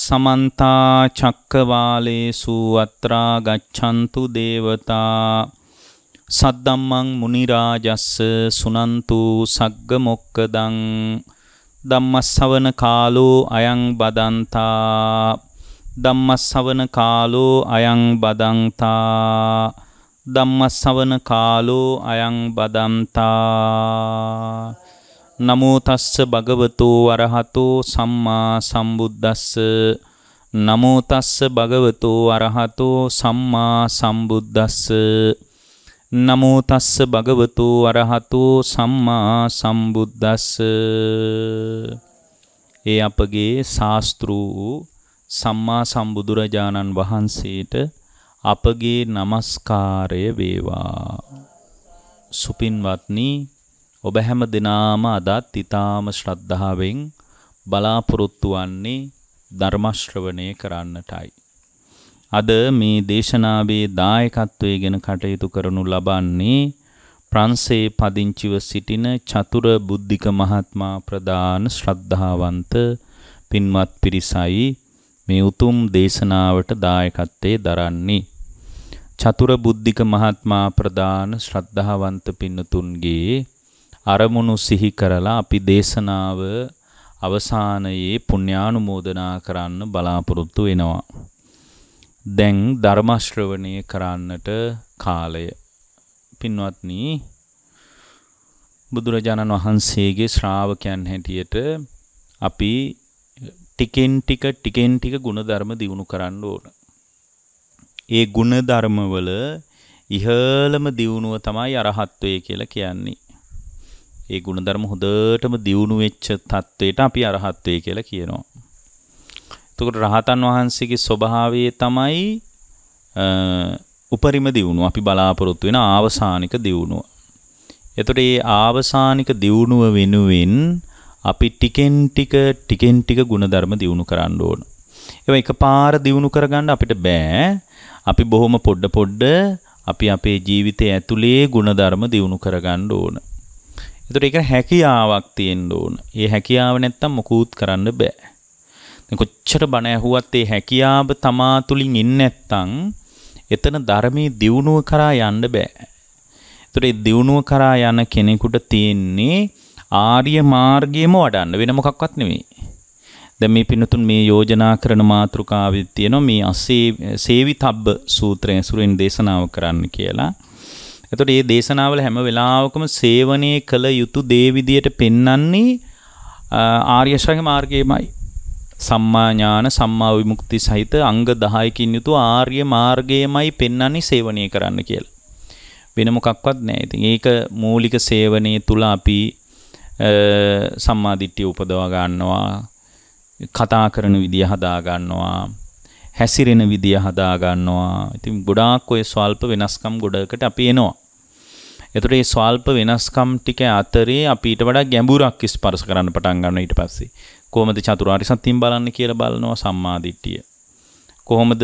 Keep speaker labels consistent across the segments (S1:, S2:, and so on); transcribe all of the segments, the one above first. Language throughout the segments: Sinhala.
S1: समन्ता चक्कवालेषु अत्रा गच्छन्तु देवता सद्धम्मं मुनिराजस्स सुनन्तु सग्गमोक्कदं धम्मස්සවන කාලෝ අයං බදන්තා ධම්මස්සවන කාලෝ අයං බදන්තා ධම්මස්සවන කාලෝ අයං බදන්තා නමෝ තස්ස භගවතෝ අරහතෝ සම්මා සම්බුද්දස්ස නමෝ තස්ස භගවතෝ අරහතෝ සම්මා සම්බුද්දස්ස නමෝ තස්ස භගවතෝ අරහතෝ සම්මා සම්බුද්දස්ස. ඒ අපගේ ශාස්ත්‍රූ සම්මා සම්බුදුරජාණන් වහන්සේට අපගේ නමස්කාරය වේවා. සුපින්වත්නි, ඔබ හැම දිනාම අදත් ඊ타ම ශ්‍රද්ධාවෙන් බලාපොරොත්තු වන්නේ ධර්ම ශ්‍රවණය කරන්නටයි. අද මේ දේශනාවේ දායකත්වයෙන් කටයුතු කරනු ලබන්නේ ප්‍රංශේ පදිංචිව සිටින චතුර බුද්ධික මහත්මයා ප්‍රදාන ශ්‍රද්ධාවන්ත පින්වත් පිරිසයි මේ උතුම් දේශනාවට දායකත්වයේ දරන්නේ. චතුර බුද්ධික මහත්මයා ප්‍රදාන ශ්‍රද්ධාවන්ත පින්නතුන්ගේ අරමුණු සිහි කරලා අපි දේශනාව අවසානයේ පුණ්‍යානුමෝදනා කරන්න බලාපොරොත්තු වෙනවා. දැන් ධර්ම ශ්‍රවණය කරන්නට කාලය. පින්වත්නි, බුදුරජාණන් වහන්සේගේ ශ්‍රාවකයන් හැටියට අපි ටිකෙන් ටික ගුණධර්ම දියුණු කරන්න ඕන. ඒ ගුණධර්ම වල ඉහළම දියුණුව තමයි අරහත්ත්වය කියලා කියන්නේ. ඒ ගුණධර්ම හොඳටම දියුණු වෙච්ච තත්වයට අපි අරහත්ත්වය කියලා කියනවා. එතකොට රහතන් වහන්සේගේ ස්වභාවය තමයි උපරිම දියුණුව. අපි බලාපොරොත්තු වෙන ආවසානික දියුණුව. එතකොට මේ ආවසානික දියුණුව වෙනුවෙන් අපි ටිකෙන් ටික ගුණධර්ම දියුණු කරන්න ඕන. ඒවා එකපාර දියුණු කරගන්න අපිට බෑ. අපි බොහොම පොඩ අපි අපේ ජීවිතය ඇතුලේ ගුණධර්ම දියුණු කරගන්න ඕන. එතකොට ඒක හැකියාවක් තියෙන්න ඕන. ඒ හැකියාව නැත්තම් මොකුත් කරන්න බෑ. කොච්චර බණ ඇහුවත් ඒ හැකියාව තමා තුලින් ඉන්නේ නැත්තම් එතන ධර්මයේ දියුණුව කරා යන්න බෑ. ඒතර ඒ දියුණුව කරා යන කෙනෙකුට තියෙන්නේ ආර්ය මාර්ගයම වඩන්න, වෙන මොකක්වත් නෙවෙයි. දැන් මේ පින්නතුන් මේ යෝජනා කරන මාතෘකාවෙ තියෙනවා මේ සේවිතබ්බ සූත්‍රයෙන් සුරින් දේශනාව කරන්න කියලා. එතකොට මේ දේශනාවල හැම වෙලාවකම සේවනයේ කළ යුතු දේ විදියට පෙන්වන්නේ ආර්ය ශ්‍රැංග මාර්ගයමයි. සම්මා ඥාන සම්මා විමුක්ති සහිත අංග 10කින් යුතු ආර්ය මාර්ගයමයි පෙන්වන්නේ සේවනය කරන්න කියලා. වෙන මොකක්වත් නැහැ. ඉතින් ඒක මූලික සේවනයේ තුල අපි සම්මා දිට්ඨිය උපදවා ගන්නවා, කතා කරන විදිය හදා ගන්නවා, හැසිරෙන විදිය හදා ගන්නවා. ඉතින් ගොඩාක් ඔය ස්වල්ප වෙනස්කම් ගොඩකට අපි එනවා. ඒතර මේ ස්වල්ප වෙනස්කම් ටික අතරේ අපි ඊට වඩා ගැඹුරක් ස්පර්ශ කරන්න පටන් ගන්නවා. ඊට පස්සේ කොහොමද චතුරාර්ය සත්‍යයෙන් බලන්නේ කියලා බලනවා සම්මා දිට්ඨිය. කොහොමද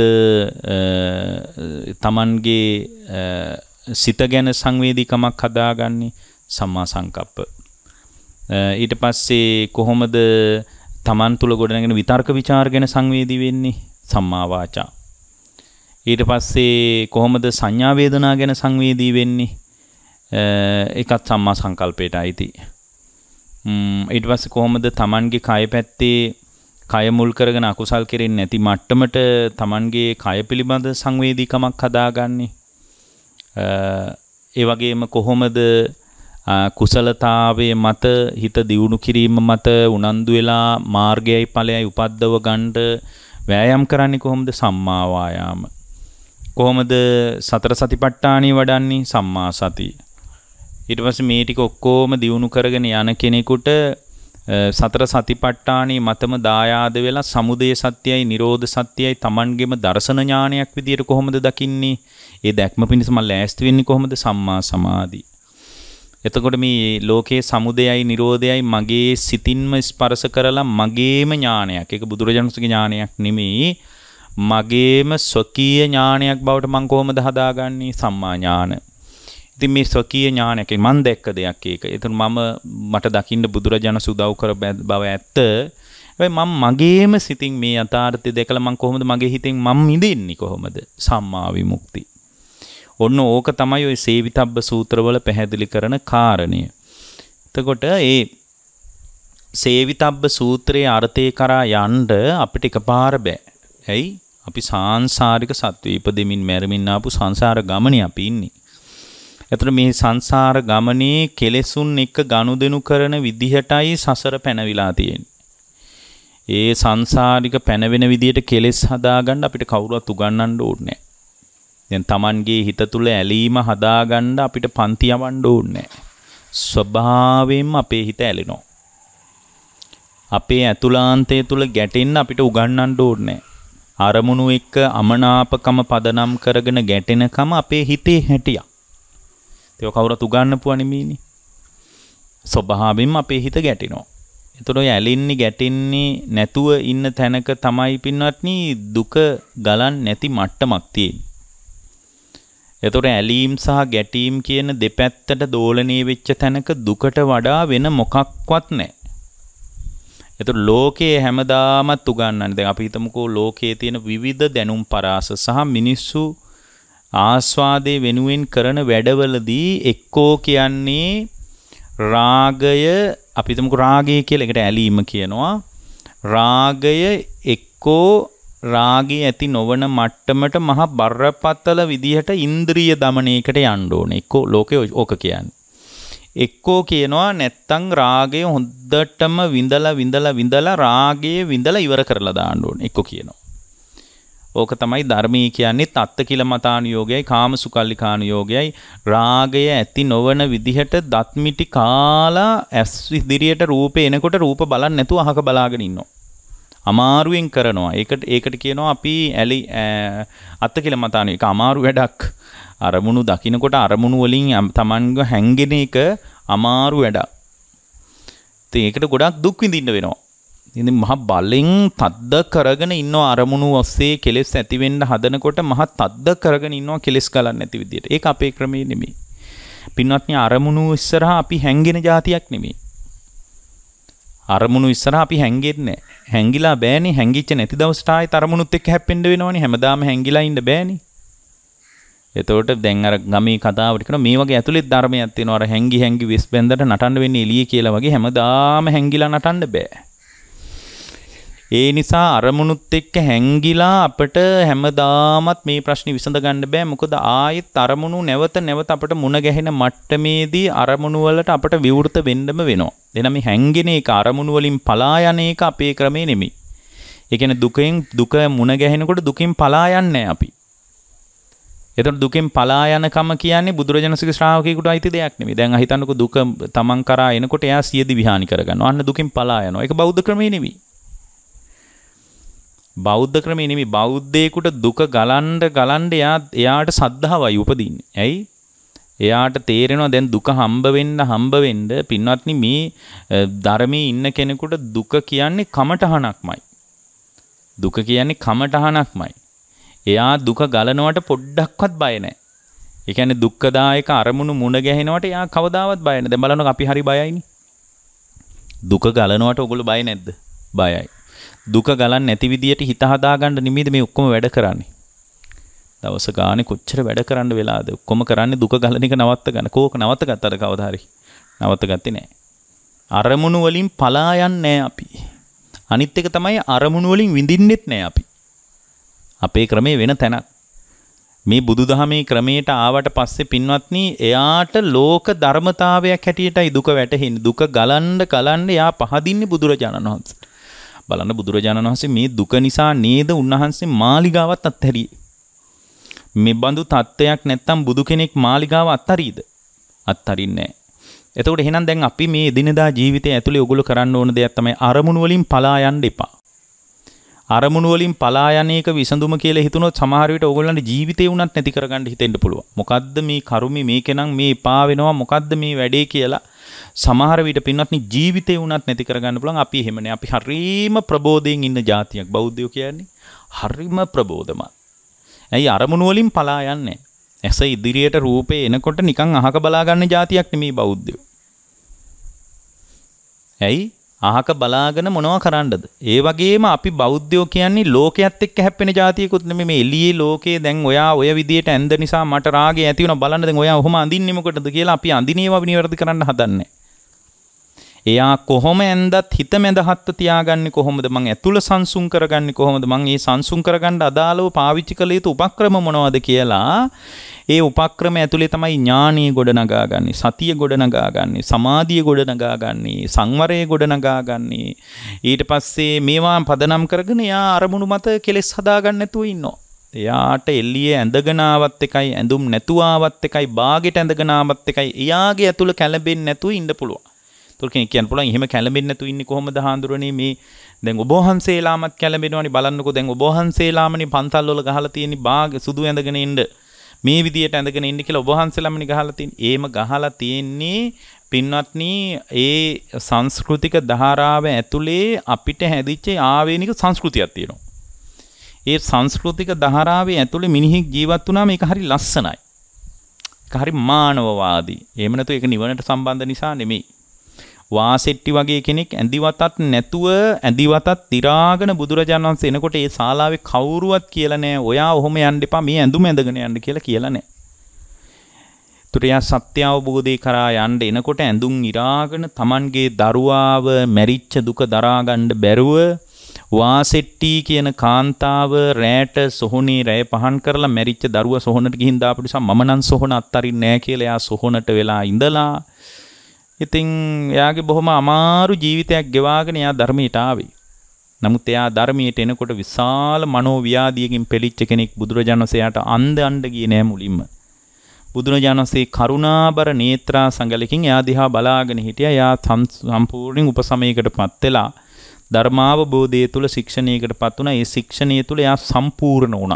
S1: තමන්ගේ සිත ගැන සංවේදීකමක් හදාගන්නේ සම්මා සංකප්ප. ඊට පස්සේ කොහොමද තමන් තුල ගොඩනගෙන විතර්ක ਵਿਚාර ගැන සංවේදී වෙන්නේ සම්මා වාචා. ඊට පස්සේ කොහොමද සංඥා වේදනා ගැන සංවේදී වෙන්නේ ඒකත් සම්මා සංකල්පයට අයිති. ඊට පස්සේ කොහොමද තමන්ගේ කය පැත්තේ කය මුල් කරගෙන අකුසල් කෙරෙන්නේ නැති මට්ටමට තමන්ගේ කය පිළිබඳ සංවේදීකමක් හදාගන්නේ. ඒ වගේම කොහොමද කුසලතාවයේ මත හිත දියුණු කිරීම මත උනන්දු වෙලා මාර්ගයයි ඵලයයි උපද්දව ගන්නට වෑයම් කරන්නේ කොහොමද සම්මා වායාම. කොහොමද සතර සතිපට්ඨානිය වඩන්නේ සම්මා සති. ඊට පස්සේ මේ ටික ඔක්කොම දියුණු කරගෙන යන කෙනෙකුට සතර සතිපට්ඨානිය මතම දායාද වෙලා සමුදය සත්‍යයයි නිරෝධ සත්‍යයයි Tamanගෙම දර්ශන ඥානයක් විදියට කොහොමද දකින්නේ? ඒ දැක්ම පිණිස මම ලෑස්ති වෙන්නේ කොහොමද? සම්මා සමාධි. එතකොට මේ ලෝකයේ සමුදයයි නිරෝධයයි මගේ සිතින්ම ස්පර්ශ කරලා මගේම ඥානයක්. ඒක බුදුරජාණන්සේගේ ඥානයක් නෙමෙයි. මගේම ස්වකීය ඥානයක් බවට මම කොහොමද හදාගන්නේ? සම්මා ඥාන. ඉතින් මේ ස්වකීය ඥානයක් මම දැක්ක දෙයක් ඒක. ඒතර මට දකින්න බුදුරජාණන් උදව් කර බව ඇත්ත. හැබැයි මම මගේම සිතින් මේ යථාර්ථය දැකලා මම කොහොමද මගේ හිතෙන් මම මිදෙන්නේ කොහොමද? සම්මා විමුක්ති. ඔන්න ඕක තමයි ওই සේවිතබ්බ සූත්‍රවල පැහැදිලි කරන කාරණය. එතකොට ඒ සේවිතබ්බ සූත්‍රයේ අර්ථය කරා යන්න අපිට එකපාර බෑ. ඇයි? අපි සාංශාරික සත්වයේ ඉපදෙමින් මැරෙමින් ආපු සංසාර ගමනේ අපි ඉන්නේ. එතකොට මේ සංසාර ගමනේ කෙලෙසුන් එක්ක ගනුදෙනු කරන විදිහටයි සසර පැනවිලා තියෙන්නේ. ඒ සංසාරික පැනවෙන විදිහට කෙලෙස් හදාගන්න අපිට කවුරුවත් උගන්වන්න ඕනේ නැහැ. දැන් Tamanගේ හිත තුල ඇලීම හදාගන්න අපිට පන්ති යවන්න ඕනේ නැහැ. ස්වභාවයෙන්ම අපේ හිත ඇලෙනවා. අපේ ඇතුළාන්තය තුල ගැටෙන්න අපිට උගන්වන්න ඕනේ නැහැ. අරමුණු එක්ක අමනාපකම පදනම් කරගෙන ගැටෙනකම අපේ හිතේ හැටියක්. ඒක කවුරුත් උගන්වපුවා නෙමෙයිනේ. ස්වභාවයෙන්ම අපේ හිත ගැටෙනවා. එතකොට ඔය ඇලින්නේ ගැටෙන්නේ නැතුව ඉන්න තැනක තමයි පින්වත්නි දුක ගලන් නැති මට්ටමක් තියෙන්නේ. එතකොට ඇලීම් සහ ගැටීම් කියන දෙපැත්තට දෝලණය වෙච්ච තැනක දුකට වඩා වෙන මොකක්වත් නැහැ. එතකොට ලෝකයේ හැමදාමත් උගන්වන්නේ දැන් අපි හිතමුකෝ ලෝකයේ තියෙන විවිධ දැනුම් පරාස සහ මිනිස්සු ආස්වාදයේ වෙනුවෙන් කරන වැඩවලදී එක්කෝ කියන්නේ රාගය අපි හිතමුකෝ රාගය කියලා එකට ඇලීම කියනවා. රාගය එක්කෝ රාගය ඇති නොවන මට්ටමට මහ බරපතල විදිහට ඉන්ද්‍රිය දමනයකට යන්න ඕනේ. එක්කෝ ලෝකේ ඕක කියන්නේ. එක්කෝ කියනවා නැත්තම් රාගය හොඳටම විඳලා රාගය විඳලා ඉවර කරලා දාන්න ඕනේ. එක්කෝ කියනවා. ඕක තමයි ධර්මයේ කියන්නේ තත්ත්කිලමතානුയോഗයයි කාමසුකල්ලිකානුയോഗයයි. රාගය ඇති නොවන විදිහට දත්මිටි කාලා ඇස් ඉදිරියට රූපේ එනකොට රූප බලන්න නැතුව අහක බලාගෙන ඉන්නවා. අමාරුවෙන් කරනවා. ඒකට කියනවා අපි අත්ත්කිලමතානුය. ඒක අමාරු වැඩක්. අරමුණු දකින්නකොට අරමුණු වලින් Tamanව හැංගෙන එක අමාරු වැඩක්. ඉතින් ඒකට ගොඩක් දුක් විඳින්න වෙනවා. ඉතින් මහ බලෙන් තද්ද කරගෙන ඉන්නවා අරමුණු ඔස්සේ කෙලෙස් ඇති වෙන්න හදනකොට මහ තද්ද කරගෙන ඉන්නවා කෙලෙස් ගලන්නේ නැති විදියට. ඒක අපේ ක්‍රමේ නෙමෙයි. පින්වත්නි අරමුණු ඉස්සරහා අපි හැංගෙන જાතියක් නෙමෙයි. අරමුණු ඉස්සරහා අපි හැංගෙන්නේ නැහැ. හැංගිලා බෑනේ. හැංගිච්ච නැති දවසට ආයෙත් අරමුණුත් එක්ක හැප්පෙන්න වෙනවනේ. හැමදාම හැංගිලා ඉන්න බෑනේ. එතකොට දැන් අර ගමේ කතාවට කරන මේ වගේ ඇතුළේ ධර්මයක් තියෙනවා. අර හැංගි වෙස් බෙන්දට නටන්න වෙන්නේ එළියේ කියලා වගේ හැමදාම හැංගිලා නටන්න බෑ. ඒ නිසා අරමුණුත් එක්ක හැංගිලා අපිට හැමදාමත් මේ ප්‍රශ්නේ විසඳ ගන්න බෑ. මොකද ආයෙත් අරමුණු නැවත අපිට මුණ ගැහෙන මට්ටමේදී අරමුණු වලට අපිට විවෘත වෙන්නම වෙනවා. එහෙනම් මේ හැංගෙන එක අරමුණු වලින් පලා යන එක අපේ ක්‍රමේ නෙමෙයි. ඒ කියන්නේ දුක මුණ ගැහෙනකොට දුකින් පලා යන්නේ අපි. එතකොට දුකෙන් පලා යනකම කියන්නේ බුදුරජාණන්සේගේ ශ්‍රාවකයෙකුට අයිති දෙයක් නෙමෙයි. දැන් අහිතන්නකො දුක තමන් කරා එනකොට එයා සියදි විහානි කරගන්නවා. අන්න දුකෙන් පලා යනවා. ඒක බෞද්ධ ක්‍රමේ නෙමෙයි. බෞද්ධ ක්‍රමේ නෙමෙයි. බෞද්ධයෙකුට දුක ගලන්න එයාට සද්ධාවයි උපදින්නේ. ඇයි? එයාට තේරෙනවා දැන් දුක හම්බ වෙන්න පින්වත්නි මේ ධර්මයේ ඉන්න කෙනෙකුට දුක කියන්නේ කමටහනක්මයි. දුක කියන්නේ කමටහනක්මයි. එයා දුක ගලනවට පොඩ්ඩක්වත් බය නැහැ. ඒ කියන්නේ දුක්ඛදායක අරමුණු මුණ ගැහෙනවට එයා කවදාවත් බය නැහැ. දැන් බලන්න අපි හරි බයයිනේ. දුක ගලනවට ඔයගොල්ලෝ බය නැද්ද? බයයි. දුක ගලන්නේ නැති විදියට හිත හදාගන්න නිමෙයිද මේ ඔක්කොම වැඩ කරන්නේ. දවස ගානේ කොච්චර වැඩ කරන්න වෙලාද? ඔක්කොම කරන්නේ දුක ගලන එක නවත්ත ගන්න. කෝක නවත්තගත්තද කවදා හරි? නවත්තගත්තේ නැහැ. අරමුණු වලින් පලා යන්නේ අපි. අනිත් එක තමයි අරමුණු වලින් විඳින්නෙත් නැහැ අපි. අපේ ක්‍රමේ වෙන තැනක්. මේ බුදුදහමේ ක්‍රමයට ආවට පස්සේ පින්වත්නි එයාට ලෝක ධර්මතාවයක් හැටියටයි දුක වැටහෙන්නේ. දුක ගලන්න යා පහදින්නේ බුදුරජාණන් වහන්සේ. බලන්න බුදුරජාණන් වහන්සේ මේ දුක නිසා නේද උන්වහන්සේ මාලිගාවත් අත්හැරියේ. මේ බඳු තත්ත්වයක් නැත්තම් බුදු කෙනෙක් මාලිගාව අත්හරීද? අත්හරින්නේ නැහැ. එතකොට එහෙනම් දැන් අපි මේ එදිනදා ජීවිතය ඇතුලේ ඔයගොල්ලෝ කරන්න ඕන දෙයක් තමයි අරමුණු වලින් පලා යන්න එපා. අරමුණු වලින් පලා යන එක විසඳුම කියලා හිතුනොත් සමහර විට ඕගොල්ලන්ගේ ජීවිතේ උනත් නැති කරගන්න හිතෙන්න පුළුවන්. මොකද්ද මේ කරුමේ මේකෙනම් මේ එපා වෙනවා මොකද්ද මේ වැඩේ කියලා සමහර විට පින්වත්නි ජීවිතේ උනත් නැති කරගන්න පුළුවන්. අපි එහෙම නෑ. අපි හරීම ප්‍රබෝධයෙන් ඉන්න જાතියක්. බෞද්ධයෝ කියන්නේ හරීම ප්‍රබෝධමත්. ඇයි අරමුණු වලින් පලා යන්නේ? ඇස ඉදිරියට රූපේ එනකොට නිකන් අහක බලා ගන්න જાතියක් නෙමේ බෞද්ධයෝ. ඇයි අහක බලාගෙන මොනවා කරන්නද? ඒ වගේම අපි බෞද්ධයෝ කියන්නේ ලෝකයේත් එක්ක හැප්පෙන જાතියකුත් නෙමෙයි. මේ එළියේ ලෝකේ දැන් ඔයා ඔය විදියට ඇඳ නිසා මට රාගය ඇති වෙනවා බලන්න දැන් ඔයා ඔහොම අඳින්නේ මොකටද කියලා අපි අඳිනේව නිවැරදි කරන්න හදන්නේ. එයා කොහොම ඇඳත් හිත මැදහත්ව තියාගන්නේ කොහොමද? මං ඇතුළ සංසුන් කරගන්නේ කොහොමද? මං මේ සංසුන් කරගන්න අදාළව පාවිච්චි කළ යුතු උපක්‍රම මොනවද කියලා ඒ උපක්‍රම ඇතුලේ තමයි ඥානීය ගොඩනගාගන්නේ, සතිය ගොඩනගාගන්නේ, සමාධිය ගොඩනගාගන්නේ, සංවරය ගොඩනගාගන්නේ. ඊට පස්සේ මේවා පදනම් කරගෙන එයා අරමුණු මත කෙලෙස් හදාගන්න නැතුව ඉන්නවා. එයාට එළියේ ඇඳගෙන ආවත් එකයි, ඇඳුම් නැතුව ආවත් එකයි, බාගෙට ඇඳගෙන ආවත් එකයි, එයාගේ ඇතුළ කැළඹෙන්නේ නැතුව ඉන්න පුළුවන්. කෙනෙක් කියන්න පුළුවන් එහෙම කැළඹෙන්නේ නැතුව ඉන්නේ කොහොමද හාඳුරන්නේ? මේ දැන් ඔබ වහන්සේලාමත් කැළඹෙනවනේ බලන්නකෝ. දැන් ඔබ වහන්සේලාමනේ පන්සල් වල ගහලා තියෙන්නේ බාග සුදු ඇඳගෙන ඉන්න, මේ විදියට ඇඳගෙන ඉන්න කියලා ඔබ වහන්සේලාමනේ ගහලා තියෙන්නේ. ඒම ගහලා තියෙන්නේ පින්වත්නි ඒ සංස්කෘතික ධාරාව ඇතුලේ අපිට හැදිච්ච ආවේනික සංස්කෘතියක් තියෙනවා. ඒ සංස්කෘතික ධාරාවේ ඇතුලේ මිනිහෙක් ජීවත් වුණාම ඒක හරි ලස්සනයි. ඒක හරි මානවවාදී. එහෙම නැතු ඒක නිවනට සම්බන්ධ නිසා නෙමෙයි. වාසෙට්ටි වගේ කෙනෙක් ඇඳිවතත් නැතුව ඇඳිවතත් තිරාගෙන බුදුරජාණන් වහන්සේ එනකොට ඒ ශාලාවේ කවුරුවත් කියලා නැහැ ඔයා ඔහොම යන්න එපා මේ ඇඳුම ඇඳගෙන යන්න කියලා කියලා නැහැ. ඒතර යා සත්‍ය අවබෝධය කරා යන්න එනකොට ඇඳුම් ඉරාගෙන Tamanගේ දරුවාව මැරිච්ච දුක දරා ගන්න බැරුව වාසෙට්ටි කියන කාන්තාව රැට සොහොනේ රැය පහන් කරලා මැරිච්ච දරුවා සොහොනට ගිහින් දාපු නිසා මම නම් සොහොන අත්තරින්නේ නැහැ කියලා යා සොහොනට වෙලා ඉඳලා ඉතින් එයාගේ බොහොම අමාරු ජීවිතයක් ගෙවාගෙන එයා ධර්මයට ආවේ. නමුත් එයා ධර්මයට එනකොට විශාල මනෝව්‍යාධියකින් පෙළීච්ච කෙනෙක්. බුදුරජාණන් වහන්සේට අන්ධ ගියේ නෑ මුලින්ම. බුදුරජාණන් වහන්සේ කරුණාබර නේත්‍රා සංගලකින් එයා දිහා බලාගෙන හිටියා. එයා සම්පූර්ණ උපසමයකටපත් වෙලා ධර්මාවබෝධය තුළ ශික්ෂණයකටපත් වුණා. ඒ ශික්ෂණය තුළ එයා සම්පූර්ණ වුණා.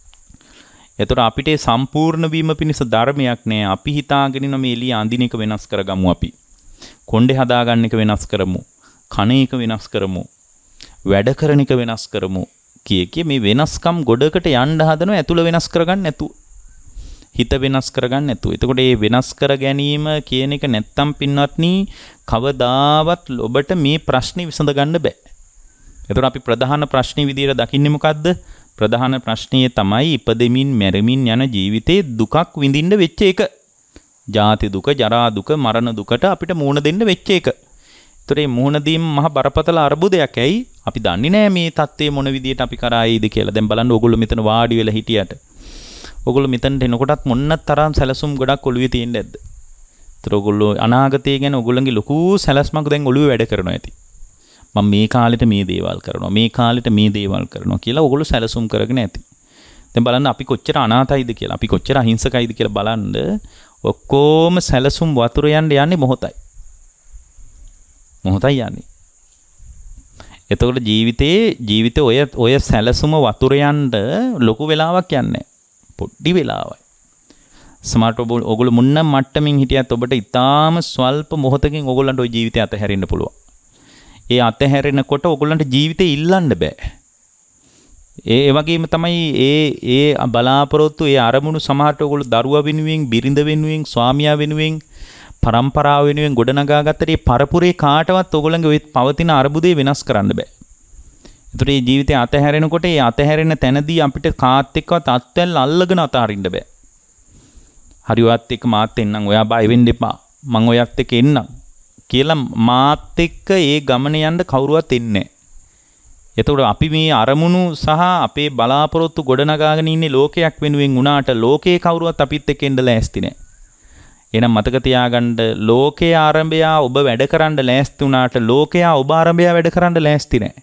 S1: එතකොට අපිට සම්පූර්ණ වීම පිණිස ධර්මයක් නෑ. අපි හිතාගෙන ඉන්න මේ එළිය අඳින එක වෙනස් කරගමු අපි. කොණ්ඩේ හදාගන්න එක වෙනස් කරමු. කණ එක වෙනස් කරමු. වැඩ කරන එක වෙනස් කරමු. කිය මේ වෙනස්කම් ගොඩකට යන්න හදනවා ඇතුළ වෙනස් කරගන්න නැතුව. හිත වෙනස් කරගන්න නැතුව. එතකොට මේ වෙනස් කර ගැනීම කියන එක නැත්තම් පින්වත්නි කවදාවත් ඔබට මේ ප්‍රශ්නේ විසඳ ගන්න බෑ. එතකොට අපි ප්‍රධාන ප්‍රශ්නේ විදියට දකින්නේ මොකද්ද? ප්‍රධාන ප්‍රශ්නය තමයි ඉපදෙමින් මැරෙමින් යන ජීවිතේ දුකක් විඳින්න වෙච්ච එක. ජාති දුක, ජරා දුක, මරණ දුකට අපිට මුහුණ දෙන්න වෙච්ච එක. ඒතර මේ මුහුණ දීම මහ බරපතල අරුබුදයක්. ඇයි? අපි දන්නේ නැහැ මේ தත්ත්වය මොන විදියට අපි කරා එයිද කියලා. දැන් බලන්න ඕගොල්ලෝ මෙතන වාඩි වෙලා හිටියට. ඕගොල්ලෝ මෙතනට එනකොටත් මොන්න තරම් සැලසුම් ගොඩක් ඔළුවේ තියෙන්නේ නැද්ද? ඒතර ඕගොල්ලෝ අනාගතය ගැන ඕගොල්ලන්ගේ ලොකු සැලස්මක් දැන් ඔළුවේ වැඩ කරනවා ඇති. මම මේ කාලෙට මේ දේවල් කරනවා, මේ කාලෙට මේ දේවල් කරනවා කියලා ඕගොල්ලෝ සැලසුම් කරගෙන ඇති. දැන් බලන්න අපි කොච්චර අනාතයිද කියලා, අපි කොච්චර අහිංසකයිද කියලා බලන්න. ඔක්කොම සැලසුම් වතුර යන්නේ මොහොතයි. මොහොතයි යන්නේ. එතකොට ජීවිතේ ඔය සැලසුම වතුර යන්න ලොකු වෙලාවක් යන්නේ. පොඩි වෙලාවයි. ස්මාර්ට් ඔයගොල්ලෝ මුන්න මට්ටමින් හිටියත් ඔබට ඊටාම ස්වල්ප මොහොතකින් ඔයගොල්ලන්ට ওই ජීවිතය අතහැරෙන්න පුළුවන්. ඒ අතහැරෙනකොට ඔයගොල්ලන්ට ජීවිතේ ඉල්ලන්න බෑ. ඒ වගේම තමයි ඒ බලාපොරොත්තු ඒ අරමුණු සමහරට ඔයගොල්ලෝ දරුවා වෙනුවෙන්, බිරිඳ වෙනුවෙන්, ස්වාමියා වෙනුවෙන්, පරම්පරාව වෙනුවෙන් ගොඩනගාගත්තට මේ පරපුරේ කාටවත් ඔයගොල්ලන්ගේ ওই පවතින අරුබුදේ වෙනස් කරන්න බෑ. ඒතර මේ ජීවිතේ අතහැරෙනකොට ඒ අතහැරෙන තැනදී අපිට කාත් එක්කවත් අත්වැල් අල්ලගෙන අතහරින්න බෑ. හරි ඔයත් එක්ක මාත් එන්නම්, ඔයා බය වෙන්න එපා. මං ඔයත් එක්ක එන්නම් කියලා මාත් එක්ක ඒ ගමන යන්න කවුරුවත් එන්නේ නැහැ. එතකොට අපි මේ අරමුණු සහ අපේ බලාපොරොත්තු ගොඩනගාගෙන ඉන්නේ ලෝකයක් වෙනුවෙන් වුණාට ලෝකේ කවුරුවත් අපිත් එක්ක එන්න ලෑස්ති නැහැ. එහෙනම් මතක තියාගන්න ලෝකයේ ආරම්භය ඔබ වැඩ කරන්න ලෑස්ති වුණාට ලෝකයා ඔබ ආරම්භය වැඩ කරන්න ලෑස්ති නැහැ.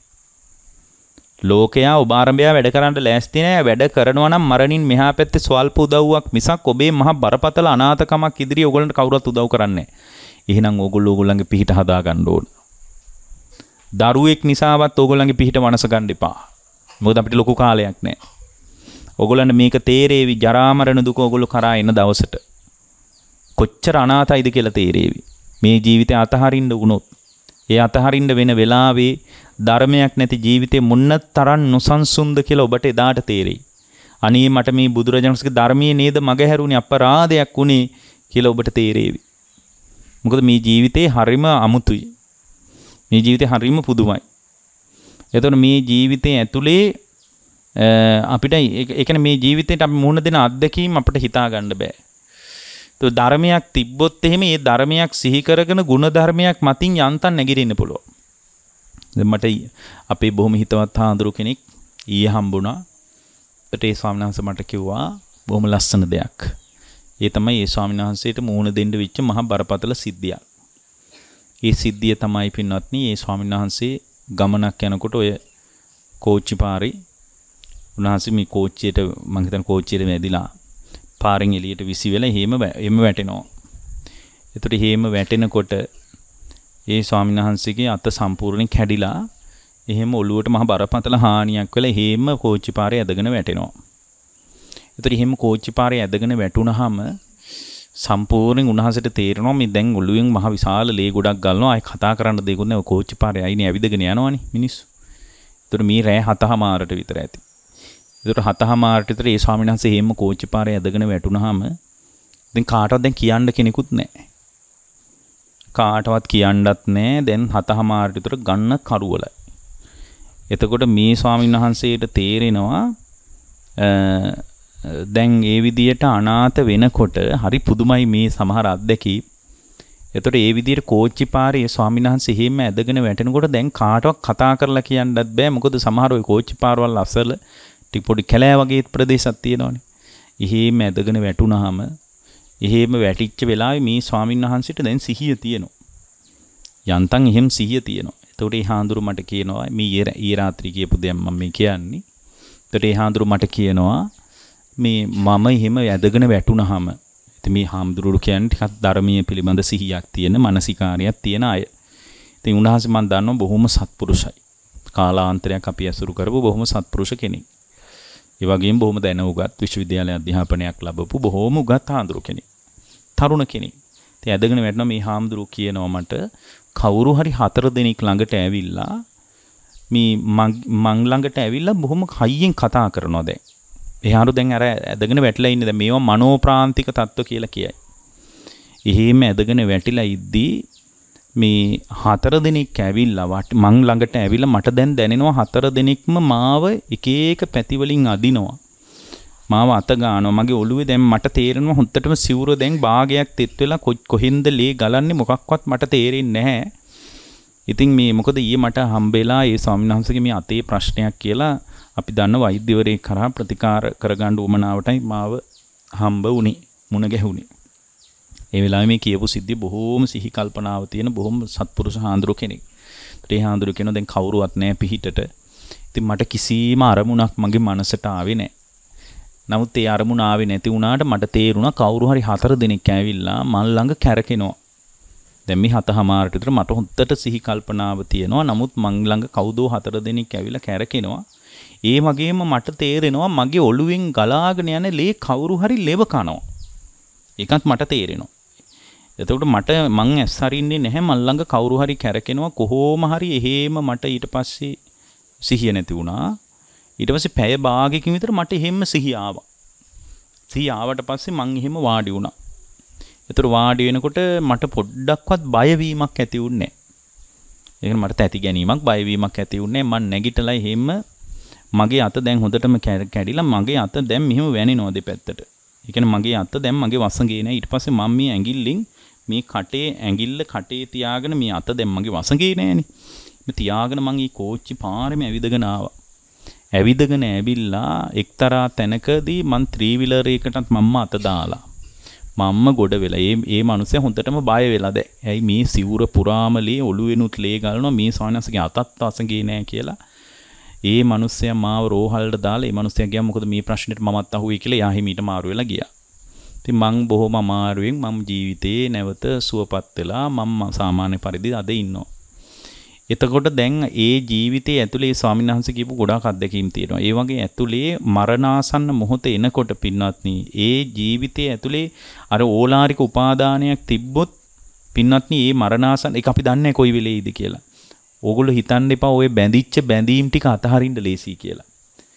S1: ලෝකයා ඔබ ආරම්භය වැඩ කරන්න ලෑස්ති නැහැ. වැඩ කරනවා නම් මරණින් මෙහා පැත්තේ ස්වල්ප උදව්වක් මිසක් ඔබේ මහ බරපතල අනාථකමක් ඉදිරියේ ඔයගොල්ලන්ට කවුරුවත් උදව් කරන්නේ නැහැ. එහෙනම් ඕගොල්ලෝගේ පිහිට හදා ගන්න ඕන. දරුවෙක් නිසාවත් ඕගොල්ලන්ගේ පිහිට වනස ගන්න එපා. මොකද අපිට ලොකු කාලයක් නැහැ. ඕගොල්ලන්ට මේක තේරෙවි ජරා මරණ දුක ඕගොල්ලෝ කරා එන දවසට. කොච්චර අනාතයිද කියලා තේරෙවි. මේ ජීවිතය අතහරින්න වුණොත්, ඒ අතහරින්න වෙන වෙලාවේ ධර්මයක් නැති ජීවිතේ මොන්න තරම් නොසන්සුන්ද කියලා ඔබට එදාට තේරෙයි. අනේ මට මේ බුදුරජාණන්ගේ ධර්මයේ නේද මගහැරුණේ අපරාධයක් උනේ කියලා ඔබට තේරෙවි. මොකද මේ ජීවිතේ හරිම අමුතුයි. මේ ජීවිතේ හරිම පුදුමයි. එතකොට මේ ජීවිතේ ඇතුලේ අපිට ඒ කියන්නේ මේ ජීවිතේට අපි මුහුණ දෙන අත්දැකීම් අපිට හිතා ගන්න බෑ. તો ධර්මයක් තිබ්බොත් එහෙම ඒ ධර්මයක් සිහි කරගෙන ගුණ ධර්මයක් මතින් යන්තම් නැගිටින්න පුළුවන්. දැන් මට අපේ බොහොම හිතවත් හාඳුරු කෙනෙක් ඊයේ හම්බුණා. ඒ ස්වාමීන් වහන්සේ මට කිව්වා බොහොම ලස්සන දෙයක්. ඒ තමයි ඒ ස්වාමීන් වහන්සේට මුහුණ දෙන්න වෙච්ච මහා බරපතල සිද්ධියක්. ඒ සිද්ධිය තමයි පින්වත්නි ඒ ස්වාමීන් වහන්සේ ගමනක් යනකොට ඔය කෝච්චි පාරේ උන්වහන්සේ මේ කෝච්චියට මං හිතන කෝච්චියට වැදිලා පාරෙන් එළියට විසි වෙලා එහෙම වැටෙනවා. ඒතකොට එහෙම වැටෙනකොට ඒ ස්වාමීන් වහන්සේගේ අත සම්පූර්ණයෙන් කැඩිලා එහෙම ඔළුවට මහ බරපතල හානියක් වෙලා එහෙම කෝච්චි පාරේ ඇදගෙන වැටෙනවා. ඒතකොට එහෙම කෝච්චි පාරේ ඇදගෙන වැටුනහම සම්පූර්ණයෙන් උන්වහන්සේට තේරෙනවා මේ දැන් ඔළුවෙන් මහ විශාල ලේ ගොඩක් ගන්නවා. ආයි කතා කරන්න දෙයක්වත් නැහැ. කෝච්චි පාරේ අයිනේ ඇවිදගෙන යනවනේ මිනිස්සු. ඒතකොට මේ රෑ 7:00 විතර ඇති. ඒතකොට 7:00 විතර ඒ ස්වාමීන් වහන්සේ එහෙම කෝච්චි පාරේ ඇදගෙන වැටුනහම දැන් කාටවත් දැන් කියන්න කෙනෙකුත් නැහැ. කාටවත් කියන්නත් නැහැ. දැන් 7:00 විතර ගන්න කරුවලයි. එතකොට මේ ස්වාමීන් වහන්සේට තේරෙනවා දැන් ඒ විදියට අනාථ වෙනකොට හරි පුදුමයි මේ සමහර අත්දැකීම්. එතකොට ඒ විදියට කෝච්චි පාරේ ස්වාමීන් වහන්සේ එහෙම ඇදගෙන වැටෙනකොට දැන් කාටවත් කතා කරලා කියන්නත් බෑ. මොකද සමහර ඔය කෝච්චි පාරවල් අසල ටික පොඩි කැලෑ වගේ ප්‍රදේශයක් තියෙනවනේ. එහෙම ඇදගෙන වැටුනහම එහෙම වැටිච්ච වෙලාවේ මේ ස්වාමීන් වහන්සේට දැන් සිහිය තියෙනවා. යන්තම් එහෙම සිහිය තියෙනවා. එතකොට ඒ හාඳුරු මට කියනවා මේ ඊ රාත්‍රී කියපු දෙයක් මම මේ කියන්නේ. එතකොට ඒ හාඳුරු මට කියනවා මේ මම එහෙම ඇදගෙන වැටුනහම ඉතින් මේ හාමුදුරුවෝ කියන්නේ ටිකක් ධර්මීය පිළිබඳ සිහියක් තියෙන මානසිකාරියක් තියෙන අය. ඉතින් උන්වහන්සේ මම දන්නවා බොහොම සත්පුරුෂයි. කාලාන්තරයක් අපි ඇසුරු කරපු බොහොම සත්පුරුෂ කෙනෙක්. ඒ වගේම බොහොම දැනුගත් විශ්වවිද්‍යාල අධ්‍යාපනයක් ලැබපු බොහොම උගත් හාමුදුරු කෙනෙක්. තරුණ කෙනෙක්. ඉතින් ඇදගෙන වැටෙනවා මේ හාමුදුරුවෝ කියනවා මට කවුරු හරි 4 දෙනෙක් ළඟට ඇවිල්ලා මේ මං ළඟට ඇවිල්ලා බොහොම හයියෙන් කතා කරනවා දැන්. එහාරු දැන් අර ඇදගෙන වැටිලා ඉන්නේ දැන් මේවා මනෝප්‍රාන්තික තත්ත්ව කියලා කියයි. එහෙම ඇදගෙන වැටිලා ඉද්දී මේ 4 දෙනෙක් ඇවිල්ලා මං ළඟට ඇවිල්ලා මට දැන් දැනෙනවා 4 දෙනෙක්ම මාව එක එක පැති වලින් අදිනවා. මාව අත ගන්නවා. මගේ ඔළුවේ දැන් මට තේරෙනවා හොන්දටම සිවුර දැන් භාගයක් තෙත් වෙලා කොහෙන්ද ලේ ගලන්නේ මොකක්වත් මට තේරෙන්නේ නැහැ. ඉතින් මේ මොකද ඊයේ මට හම්බෙලා ඒ ස්වාමීන් වහන්සේගේ මේ අතේ ප්‍රශ්නයක් කියලා අපි දන්න වෛද්‍යවරයෙක් කරා ප්‍රතිකාර කරගන්න උවමනාවටයි මාව හම්බ වුණේ මුණ ගැහුණේ. ඒ වෙලාවේ මේ කියපු සිද්ධිය බොහෝම සිහි කල්පනාව තියෙන බොහොම සත්පුරුෂ හාඳුරු කෙනෙක්. ඒ හාඳුරු කෙනා දැන් කවුරුවත් නැහැ පිහිටට. ඉතින් මට කිසිම අරමුණක් මගේ මනසට ආවේ නැහැ. නමුත් ඒ අරමුණ ආවේ නැති වුණාට මට තේරුණා කවුරු හරි 4 දෙනෙක් ඇවිල්ලා මල් ළඟ කැරකෙනවා. දැන් මේ 7:00 විතර මට හොද්දට සිහි කල්පනාව තියෙනවා. නමුත් මං ළඟ කවුදෝ 4 දෙනෙක් ඇවිල්ලා කැරකෙනවා. ඒ වගේම මට තේරෙනවා මගේ ඔළුවෙන් ගලාගෙන යන ලේ කවුරු හරි ලෙව කනවා. ඒකත් මට තේරෙනවා. එතකොට මට මං ඇස් හරින්නේ නැහැ මල් ළඟ කවුරු හරි කැරකෙනවා කොහොම හරි එහෙම මට ඊට පස්සේ සිහිය නැති වුණා. ඊට පස්සේ පැය භාගයකින් විතර මට එහෙම සිහිය ආවා. සිහිය ආවට පස්සේ මං එහෙම වාඩි වුණා. ඒතර වාඩි වෙනකොට මට පොඩ්ඩක්වත් බය වීමක් ඇති වුණේ නැහැ. ඒ කියන්නේ මට තැති ගැනීමක් බය වීමක් ඇති වුණේ නැහැ. මං නැගිටලා එහෙම මගේ අත දැන් හොඳටම කැඩිලා මගේ අත දැන් මෙහෙම වැනෙනවා දෙපැත්තට. ඒ කියන්නේ මගේ අත දැන් මගේ වසඟේ නෑ. ඊට පස්සේ මම මේ ඇඟිල්ලෙන් මේ ඇඟිල්ල කටේ තියාගෙන මේ අත දැන් මගේ වසඟේ නෑනේ. මේ තියාගෙන මං මේ කෝච්චි පාරෙම ඇවිදගෙන ආවා. ඇවිදගෙන ඇවිල්ලා එක්තරා තැනකදී මං 3-wheeler එකටත් මම්ම අත දාලා. මම්ම ගොඩ වෙලා ඒ මිනිස්සයා හොඳටම බය වෙලා දැන්. ඇයි මේ සිවුර පුරාම ලේ ඔළුවෙනුත් ලේ ගලනවා මේ සානසගේ අතත් වසඟේ නෑ කියලා. ඒ මිනිස්සයා මාව රෝහලට දාලා ඒ මිනිස්සයා ගියා මොකද මේ ප්‍රශ්නෙට මමත් අහුවේ කියලා එයා හිමීට මාරු වෙලා ගියා. ඉතින් මං බොහොම අමාරුවෙන් මම ජීවිතේ නැවත සුවපත් වෙලා මම සාමාන්‍ය පරිදි අද ඉන්නවා. එතකොට දැන් ඒ ජීවිතයේ ඇතුලේ ස්වාමීන් වහන්සේ කියපු ගොඩාක් අත්දැකීම් තියෙනවා. ඒ වගේ ඇතුලේ මරණාසන්න මොහොත එනකොට පින්වත්නි ඒ ජීවිතයේ ඇතුලේ අර ඕලාරික උපාදානයක් තිබ්බොත් පින්වත්නි ඒ මරණාසන්න ඒක අපි දන්නේ කොයි වෙලෙයිද කියලා. ඕගොල්ලෝ හිතන්න එපා ඔය බැඳිච්ච බැඳීම් ටික අතහරින්න ලේසි කියලා.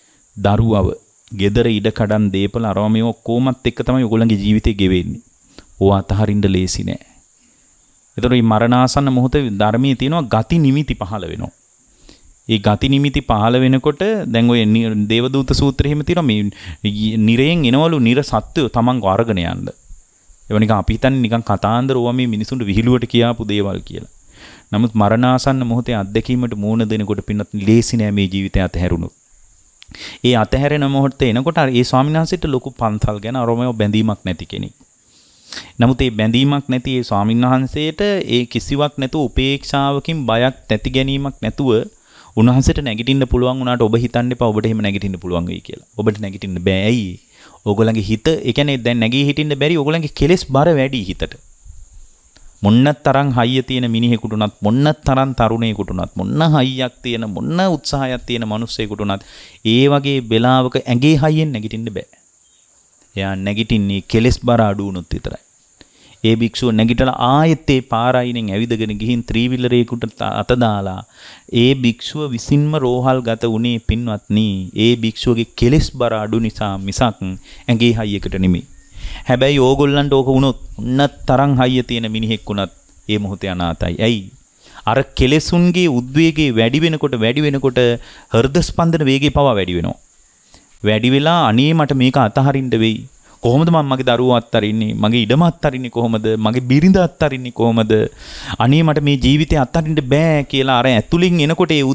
S1: දරුවව, gedara ඉඩ කඩන් දීපල අරව මේ ඔක්කොමත් එක්ක තමයි ඕගොල්ලන්ගේ ජීවිතේ ගෙවෙන්නේ. ඕවා අතහරින්න ලේසි නෑ. එතකොට මේ මරණාසන්න මොහොතේ ධර්මයේ තියෙනවා ගති නිමිති පහළ වෙනවා. ඒ ගති නිමිති පහළ වෙනකොට දැන් ඔය දේවදූත සූත්‍රයේ හිම තියෙනවා මේ නිරයෙන් එනවලු නිර සත්වය තමන්ව අරගෙන යන්න. ඒවා නිකන් අපි හිතන්නේ නිකන් කතාන්දර ඕවා මේ මිනිසුන්ට විහිළුවට කියාපු දේවල් කියලා. නමුත් මරණාසන්න මොහොතේ අත්දැකීමට මූණ දෙනකොට පින්නත් ලේසි නෑ මේ ජීවිතය අතහැරුණොත්. ඒ අතහැරෙන මොහොතේ එනකොට ඒ ස්වාමීන් වහන්සේට ලොකු පන්සල් ගැන අරමව බැඳීමක් නැති කෙනෙක්. නමුත් ඒ බැඳීමක් නැති ඒ ස්වාමීන් වහන්සේට ඒ කිසිවක් නැතුව උපේක්ෂාවකින් බයක් නැති ගැනීමක් නැතුව උන්වහන්සේට නැගිටින්න පුළුවන් වුණාට ඔබ හිතන්න එපා ඔබට එහෙම නැගිටින්න පුළුවන් වෙයි කියලා. ඔබට නැගිටින්න බෑ. ඇයි? ඕගොල්ලන්ගේ හිත, ඒ කියන්නේ දැන් නැගී හිටින්න බැරි ඕගොල්ලන්ගේ කෙලෙස් බර වැඩි හිතට. මොන්න තරම් හයිය තියෙන මිනිහෙකුට උනත්, මොන්න තරම් තරුණයෙකුට උනත්, මොන්න හයියක් තියෙන, මොන්න උත්සාහයක් තියෙන මිනිස්සෙකුට උනත් ඒ වගේ වෙලාවක ඇඟේ හයියෙන් නැගිටින්න බෑ. එයා නැගිටින්නේ කෙලෙස් බර අඩු වුණොත් විතරයි. ඒ භික්ෂුව නැගිටලා ආයෙත් ඒ පාරයිනෙන් ඇවිදගෙන ගිහින් ත්‍රිවිලරේකට අත දාලා ඒ භික්ෂුව විසින්ම රෝහල් ගත උනේ පින්වත්නි ඒ භික්ෂුවගේ කෙලෙස් බර අඩු නිසා මිසක් ඇඟේ හයියකට නෙමෙයි. හැබැයි ඕගොල්ලන්ට ඕක වුණොත් උන්නත් තරම් හයිය තියෙන මිනිහෙක් වුණත් ඒ මොහොතේ අනාතයි. ඇයි? අර කෙලෙසුන්ගේ උද්වේගයේ වැඩි වෙනකොට හෘද ස්පන්දන වේගය පවා වැඩි වෙනවා. වැඩි වෙලා අනේ මට මේක අතහරින්න වෙයි. කොහොමද මම මගේ දරුවෝ අත්තරින්නේ? මගේ ඉඩම අත්තරින්නේ කොහොමද? මගේ බිරිඳ අත්තරින්නේ කොහොමද? අනේ මට මේ ජීවිතේ අත්තරින්න බෑ කියලා අර ඇතුලින් එනකොට ඒ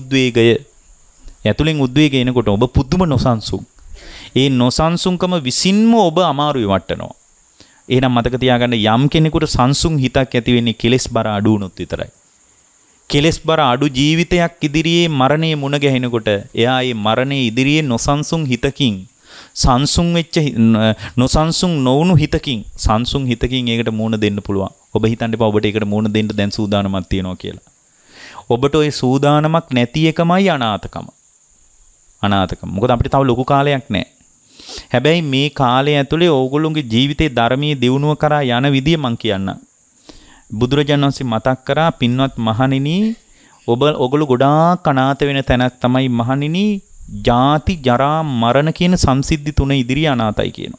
S1: උද්වේගය එනකොට ඔබ පුදුම නොසන්සුන්. ඒ නොසන්සුන්කම විසින්ම ඔබ අමාරුවේ වටනවා. එහෙනම් මතක තියාගන්න යම් කෙනෙකුට සංසුන් හිතක් ඇති වෙන්නේ කෙලෙස් බර අඩු වුණොත් විතරයි. කෙලෙස් බර අඩු ජීවිතයක් ඉදිරියේ මරණය මුණ ගැහෙනකොට එයා ඒ මරණයේ ඉදිරියේ නොසන්සුන් හිතකින් සංසුන් වෙච්ච නොසන්සුන් නොවුණු හිතකින් සංසුන් හිතකින් ඒකට මූණ දෙන්න පුළුවන්. ඔබ හිතන්න එපා ඔබට ඒකට මූණ දෙන්න දැන් සූදානමක් තියෙනවා කියලා. ඔබට ওই සූදානමක් නැති එකමයි අනාථකම. මොකද අපිට තව ලොකු කාලයක් නැහැ. හැබැයි මේ කාලය ඇතුලේ ඕගොල්ලෝගේ ජීවිතේ ධර්මයේ දියුණුව කරා යන විදිය මම කියන්නම්. බුදුරජාණන් වහන්සේ මතක් කරා පින්වත් මහණෙනි ඔගොල්ලෝ ගොඩාක් අනාථ වෙන තැනක් තමයි මහණෙනි ජාති ජරා මරණ කියන සංසිද්ධි තුන ඉදිරිය අනාතයි කියනවා.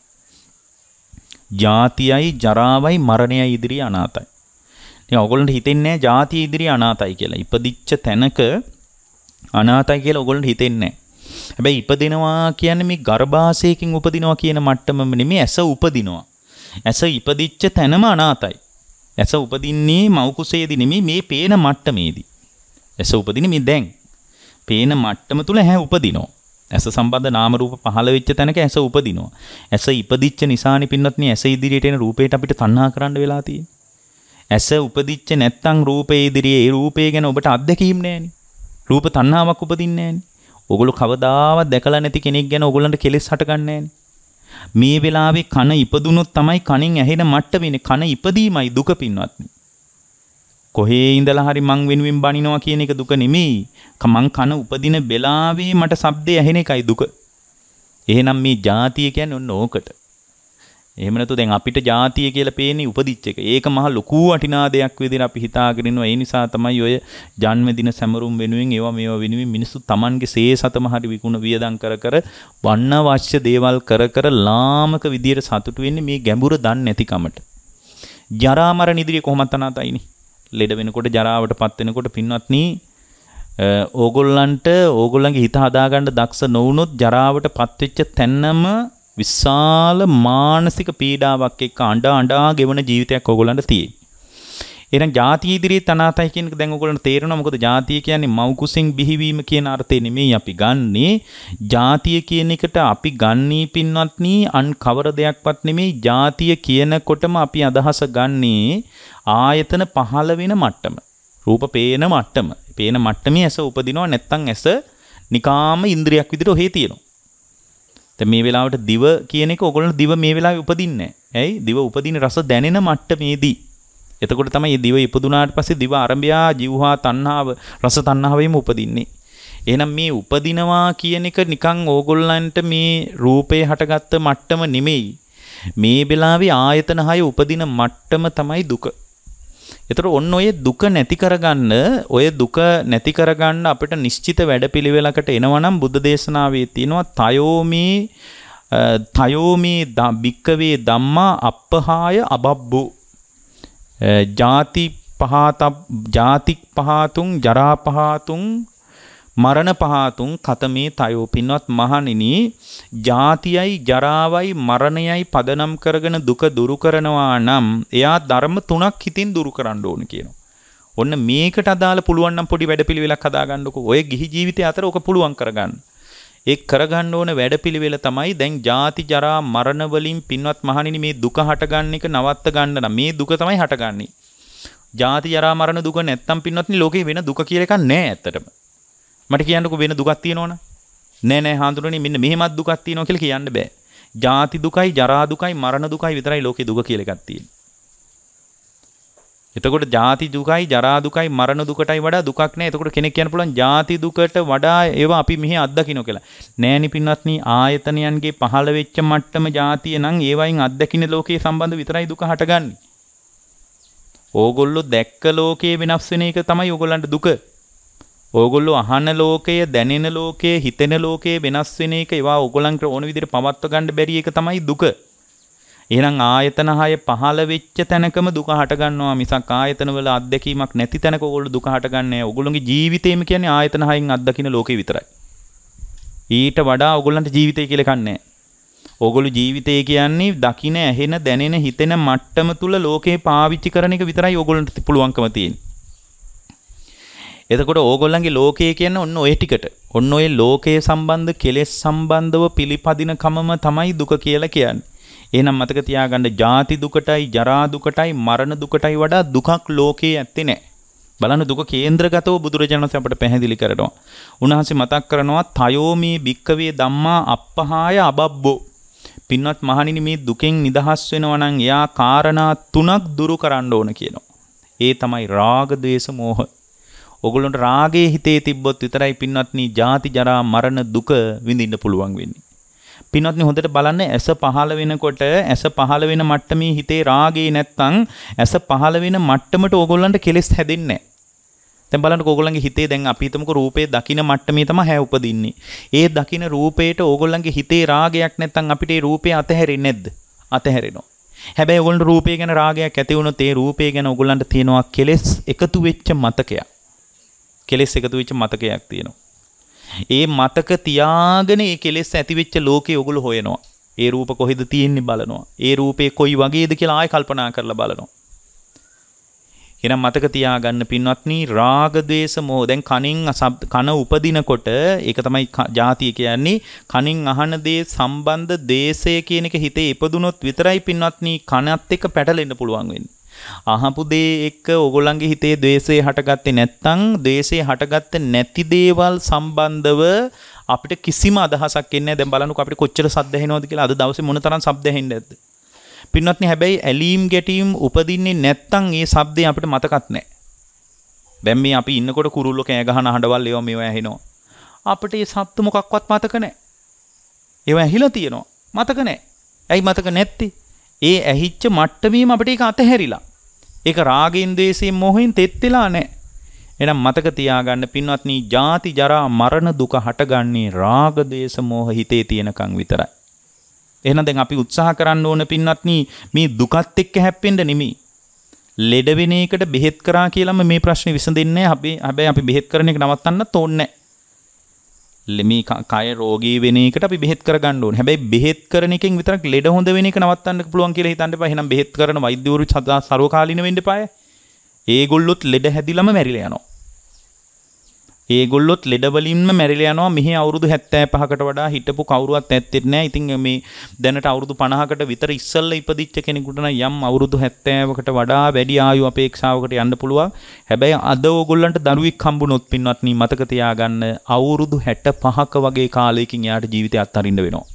S1: ජාතියයි ජරාවයි මරණයයි ඉදිරිය අනාතයි. ඉතින් ඔයගොල්ලන්ට හිතෙන්නේ නැහැ ජාතිය ඉදිරිය අනාතයි කියලා. ඉපදිච්ච තැනක අනාතයි කියලා ඔයගොල්ලන්ට හිතෙන්නේ නැහැ. හැබැයි ඉපදිනවා කියන්නේ මේ ගර්භාෂයකින් උපදිනවා කියන මට්ටමම නෙමෙයි ඇස උපදිනවා. ඇස ඉපදිච්ච තැනම අනාතයි. ඇස උපදින්නේ මව් කුසේදී නෙමෙයි මේ පේන මට්ටමේදී. ඇස උපදින්නේ මේ දැන් පේන මට්ටම තුල හැ උපදිනවා. ඇස සම්බන්ධ නාම රූප පහළ වෙච්ච තැනක ඇස උපදිනවා. ඇස ඉපදිච්ච නිසානේ පින්වත්නි ඇස ඉදිරියට එන රූපයට අපිට තණ්හා කරන්න වෙලා තියෙන්නේ. ඇස උපදිච්ච නැත්තම් රූපේ ඉදිරියේ ඒ රූපේ ගැන ඔබට අත්දැකීම් නැහැනේ. රූප තණ්හාවක් උපදින්නේ නැහැනේ. ඔගොල්ලෝ කවදාවත් දැකලා නැති කෙනෙක් ගැන ඔයගොල්ලන්ට කෙලෙස් හටගන්නේ නැහැනේ. මේ වෙලාවේ කන ඉපදුනොත් තමයි කනින් ඇහෙන මට්ටමනේ. කන ඉපදීමයි දුක පින්වත්නි. කොහේ ඉඳලා හරි මං වෙනුවෙන් බනිනවා කියන එක දුක නෙමෙයි. මං කන උපදින වෙලාවේ මට ශබ්දය ඇහෙන එකයි දුක. එහෙනම් මේ ජාතිය කියන්නේ ඔන්න ඕකට. එහෙම නැතු දැන් අපිට ජාතිය කියලා පේන්නේ උපදිච්ච එක. ඒක මහ ලොකු වටිනා දෙයක් විදිහට අපි හිතාගෙන ඉන්නවා. ඒ නිසා තමයි ඔය ජන්මදින සැමරුම් වෙනුවෙන් මේවා වෙනුවෙන් මිනිස්සු Tamanගේ සේසතම හරි විකුණ වියදම් කර වන්නවශ්‍ය දේවල් කර ලාමක විදියට සතුටු වෙන්නේ මේ ගැඹුර දන්නේ නැතිකමට. ජරා මරණ ඉදිරියේ කොහොමද අනාතයිනේ. ලෙඩ වෙනකොට ජරාවටපත් වෙනකොට පින්වත්නි ඕගොල්ලන්ගේ හිත හදාගන්න දක්ෂ නොවුනොත් ජරාවටපත් වෙච්ච තැනම විශාල මානසික පීඩාවක් එක්ක අඬා ගෙවන ජීවිතයක් ඕගොල්ලන්ට තියෙයි. එහෙනම් ජාතිය ඉදිරියේ අනාතයි කියන එක දැන් ඕගොල්ලන්ට තේරෙනවා. මොකද ජාතිය කියන්නේ මව් කුසෙන් බිහිවීම කියන අර්ථය නෙමෙයි අපි ගන්නෙ. ජාතිය කියන එකට අපි ගන්නේ පින්වත්නි අන් කවර දෙයක්වත් නෙමෙයි. ජාතිය කියනකොටම අපි අදහස ගන්නේ ආයතන පහළ වෙන මට්ටම. රූප පේන මට්ටම. පේන මට්ටමේ ඇස උපදිනවා නැත්නම් ඇස නිකාම ඉන්ද්‍රියක් විදිහට ඔහේ තියෙනවා. දැන් මේ වෙලාවට දිව කියන එක ඕගොල්ලෝ දිව මේ වෙලාවේ උපදින්නේ නැහැ. ඇයි? දිව උපදින රස දැනෙන මට්ටමේදී. එතකොට තමයි දිව ඉපදුනාට පස්සේ දිව ආරම්භයා ජීවහා තණ්හාව රස තණ්හාවෙම උපදින්නේ. එහෙනම් මේ උපදිනවා කියන එක නිකන් ඕගොල්ලන්ට මේ රූපේ හටගත්ත මට්ටම නෙමෙයි. මේ වෙලාවේ ආයතන 6 උපදින මට්ටම තමයි දුක. ඒතර ඔන්න ඔය දුක නැති කරගන්න අපිට නිශ්චිත වැඩපිළිවෙලකට එනවනම් බුද්ධ දේශනාවේ තියෙනවා තයෝමේ බික්කවේ ධම්මා අප්පහාය අබබ්බෝ ජාති ජාති පහතුන් ජරා පහතුන් මරණ පහතුන් කතමේ තයෝ පින්වත් මහණෙනි ජාතියයි ජරාවයි මරණයයි පදනම් කරගෙන දුක දුරු කරනවා නම් එයා ධර්ම තුනක් හිතින් දුරු කරන්න ඕන කියනවා. ඔන්න මේකට අදාළ පුළුවන් නම් පොඩි වැඩපිළිවෙලක් හදාගන්නකො. ඔය ගිහි ජීවිතය අතර ඔක පුළුවන් කරගන්න. ඒ කරගන්න ඕන වැඩපිළිවෙල තමයි දැන් ජාති ජරා මරණ වලින් පින්වත් මහණෙනි මේ දුක හටගන්න එක නවත්ත ගන්න නම් මේ දුක තමයි හටගන්නේ. ජාති ජරා මරණ දුක නැත්තම් පින්වත්නි ලෝකේ වෙන දුක කියලා එකක් නැහැ ඇත්තටම. මට කියන්නකෝ වෙන දුකක් තියෙනවනේ. නෑ හාඳුනන්නේ මෙන්න මෙහෙමත් දුකක් තියෙනවා කියලා කියන්න බෑ. ජාති දුකයි ජරා දුකයි මරණ දුකයි විතරයි ලෝකේ දුක කියලා එකක් තියෙන්නේ. එතකොට ජාති දුකයි ජරා දුකයි මරණ දුකටයි වඩා දුකක් නෑ. එතකොට කෙනෙක් කියන්න පුළුවන් ජාති දුකට වඩා ඒවා අපි මෙහි අත්දකින්න කියලා. නෑනි පින්වත්නි ආයතනයන්ගේ පහළ වෙච්ච මට්ටම ජාතිය නම් ඒවයින් අත්දකින්න ලෝකයේ සම්බන්ධ විතරයි දුක හටගන්නේ. ඕගොල්ලෝ දැක්ක ලෝකයේ වෙනස් වෙන එක තමයි ඕගොල්ලන්ට දුක. ඕගොල්ලෝ අහන ලෝකය, දැනෙන ලෝකය, හිතෙන ලෝකය වෙනස් වෙන එක ඒවා ඕගොල්ලන්ට ඕන විදිහට පවත්ව ගන්න බැරි එක තමයි දුක. එහෙනම් ආයතන 6 පහළ වෙච්ච තැනකම දුක හට ගන්නවා මිසක් ආයතන වල අත්දැකීමක් නැති තැනක ඕගොල්ලෝ දුක හටගන්නේ නැහැ. ඕගොල්ලෝගේ ජීවිතේම කියන්නේ ආයතන 6න් අත්දකින්න ලෝකේ විතරයි. ඊට වඩා ඕගොල්ලන්ට ජීවිතය කියලා එකක් නැහැ. ඕගොල්ලෝ ජීවිතය කියන්නේ දකින, ඇහෙන, දැනෙන, හිතෙන මට්ටම තුල ලෝකේ පාවිච්චි කරන එක විතරයි ඕගොල්ලන්ට පුළුවන්කම තියෙන්නේ. එතකොට ඕගොල්ලන්ගේ ලෝකය කියන්නේ ඔන්න ඔය ටිකට. ඔන්න ඔය ලෝකයේ සම්බන්ධ කෙලෙස් සම්බන්ධව පිළිපදින කමම තමයි දුක කියලා කියන්නේ. එහෙනම් මතක තියාගන්න ජාති දුකටයි ජරා දුකටයි මරණ දුකටයි වඩා දුකක් ලෝකේ ඇත්තේ නැහැ. බලන්න දුක කේන්ද්‍රගතව බුදුරජාණන් වහන්සේ අපට පැහැදිලි කරනවා. උන්වහන්සේ මතක් කරනවා තයෝමේ භික්කවේ ධම්මා අප්පහාය අබබ්බෝ. පින්වත් මහණෙනි මේ දුකෙන් නිදහස් වෙනවා නම් එයා කාරණා තුනක් දුරු කරන්න ඕන කියනවා. ඒ තමයි රාග, ద్వේෂ, මෝහ. ඔගොල්ලන්ට රාගයේ හිතේ තිබ්බොත් විතරයි පින්වත්නි ජාති ජරා මරණ දුක විඳින්න පුළුවන් වෙන්නේ. පින්වත්නි හොඳට බලන්න ඇස පහළ වෙනකොට ඇස පහළ වෙන මට්ටමේ හිතේ රාගේ නැත්තම් ඇස පහළ වෙන මට්ටමට ඕගොල්ලන්ට කෙලෙස් හැදෙන්නේ නැහැ. දැන් බලන්නකො ඕගොල්ලන්ගේ හිතේ දැන් අපි හිතමුකෝ රූපේ දකින මට්ටමේ තමයි හැ උපදින්නේ. ඒ දකින රූපේට ඕගොල්ලන්ගේ හිතේ රාගයක් නැත්තම් අපිට ඒ රූපේ අතහැරෙන්නේ නැද්ද? අතහැරෙනවා. හැබැයි ඕගොල්ලන්ට රූපේ ගැන රාගයක් ඇති වුණොත් ඒ රූපේ ගැන ඕගොල්ලන්ට තියෙනවා කෙලෙස් එකතු වෙච්ච මතකයක්. කෙලෙස් එකතු වෙච්ච මතකයක් තියෙනවා. ඒ මතක තියාගෙන ඒ කෙලෙස් ඇති වෙච්ච ලෝකේ ඔගොල්ලෝ හොයනවා. ඒ රූප කොහෙද තියෙන්නේ බලනවා. ඒ රූපේ කොයි වගේද කියලා ආයෙ කල්පනා කරලා බලනවා. එහෙනම් මතක තියාගන්න පින්වත්නි රාග ద్వේෂ මෝහ දැන් කන උපදිනකොට ඒක තමයි ජාතිය කියන්නේ කනින් අහන දේ සම්බන්ධ දේශය කියන එක හිතේ ඉපදුනොත් විතරයි පින්වත්නි කනත් එක්ක පැටලෙන්න පුළුවන් වෙන්නේ. අහපු දේ එක්ක ඕගොල්ලන්ගේ හිතේ ද්වේෂය හටගත්තේ නැත්නම් ද්වේෂය හටගත්තේ නැති දේවල් සම්බන්ධව අපිට කිසිම අදහසක් එන්නේ නැහැ. දැන් බලන්නකො අපිට කොච්චර සද්ද ඇහෙනවද කියලා. අද දවසේ මොන තරම් සද්ද ඇහෙන්නේ නැද්ද? පින්වත්නි හැබැයි ඇලීම් ගැටීම් උපදින්නේ නැත්නම් ඒ ශබ්දේ අපිට මතකත් නැහැ. දැන් මේ අපි ඉන්නකොට කුරුල්ලෝ කෑ ගහන හඬවල් මේවා ඇහෙනවා. අපිට ඒ ශබ්ද මොකක්වත් මතක නැහැ. ඒවා ඇහිලා තියෙනවා. මතක නැහැ. ඇයි මතක නැත්තේ? ඒ ඇහිච්ච මට්ටමේම අපිට ඒක අතහැරිලා. ඒක රාගයෙන්, ද්වේෂයෙන්, මොහෙන් තෙත් වෙලා නැහැ. එහෙනම් මතක තියාගන්න පින්වත්නි ජාති ජරා මරණ දුක හටගන්නේ රාග, ද්වේෂ, මෝහ හිතේ තියෙනකන් විතරයි. එහෙනම් දැන් අපි උත්සාහ කරන්න ඕන පින්වත්නි මේ දුකත් එක්ක හැප්පෙන්න නෙමෙයි. ලෙඩ වෙන එකට බෙහෙත් කරා කියලාම මේ ප්‍රශ්නේ විසඳෙන්නේ නැහැ. හැබැයි අපි බෙහෙත් කරන එක නවත්තන්නත් ඕනේ නැහැ. මේ කය රෝගී වෙන එකට අපි බෙහෙත් කරගන්න ඕනේ. හැබැයි බෙහෙත් කරන එකෙන් විතරක් ලෙඩ හොඳ වෙන එක නවත්තන්න පුළුවන් කියලා හිතන්න එපා. එහෙනම් බෙහෙත් කරන වෛද්‍යවරු සර්වකාලීන වෙන්න එපාය. ඒගොල්ලොත් ලෙඩ හැදිලම මැරිලා යනවා. ඒගොල්ලොත් ලෙඩ වලින්ම මැරිලා යනවා. මෙහි අවුරුදු 75කට වඩා හිටපු කවුරුවත් ඇත්තෙත් නැහැ. ඉතින් මේ දැනට අවුරුදු 50කට විතර ඉස්සෙල්ලා ඉපදිච්ච කෙනෙකුට නම් යම් අවුරුදු 70කට වඩා වැඩි ආයු අපේක්ෂාවකට යන්න පුළුවන්. හැබැයි අද ඕගොල්ලන්ට දරුවෙක් හම්බුනොත් පින්වත්නි මතක තියාගන්න අවුරුදු 65ක වගේ කාලයකින් යාට ජීවිතය අත්හරින්න වෙනවා.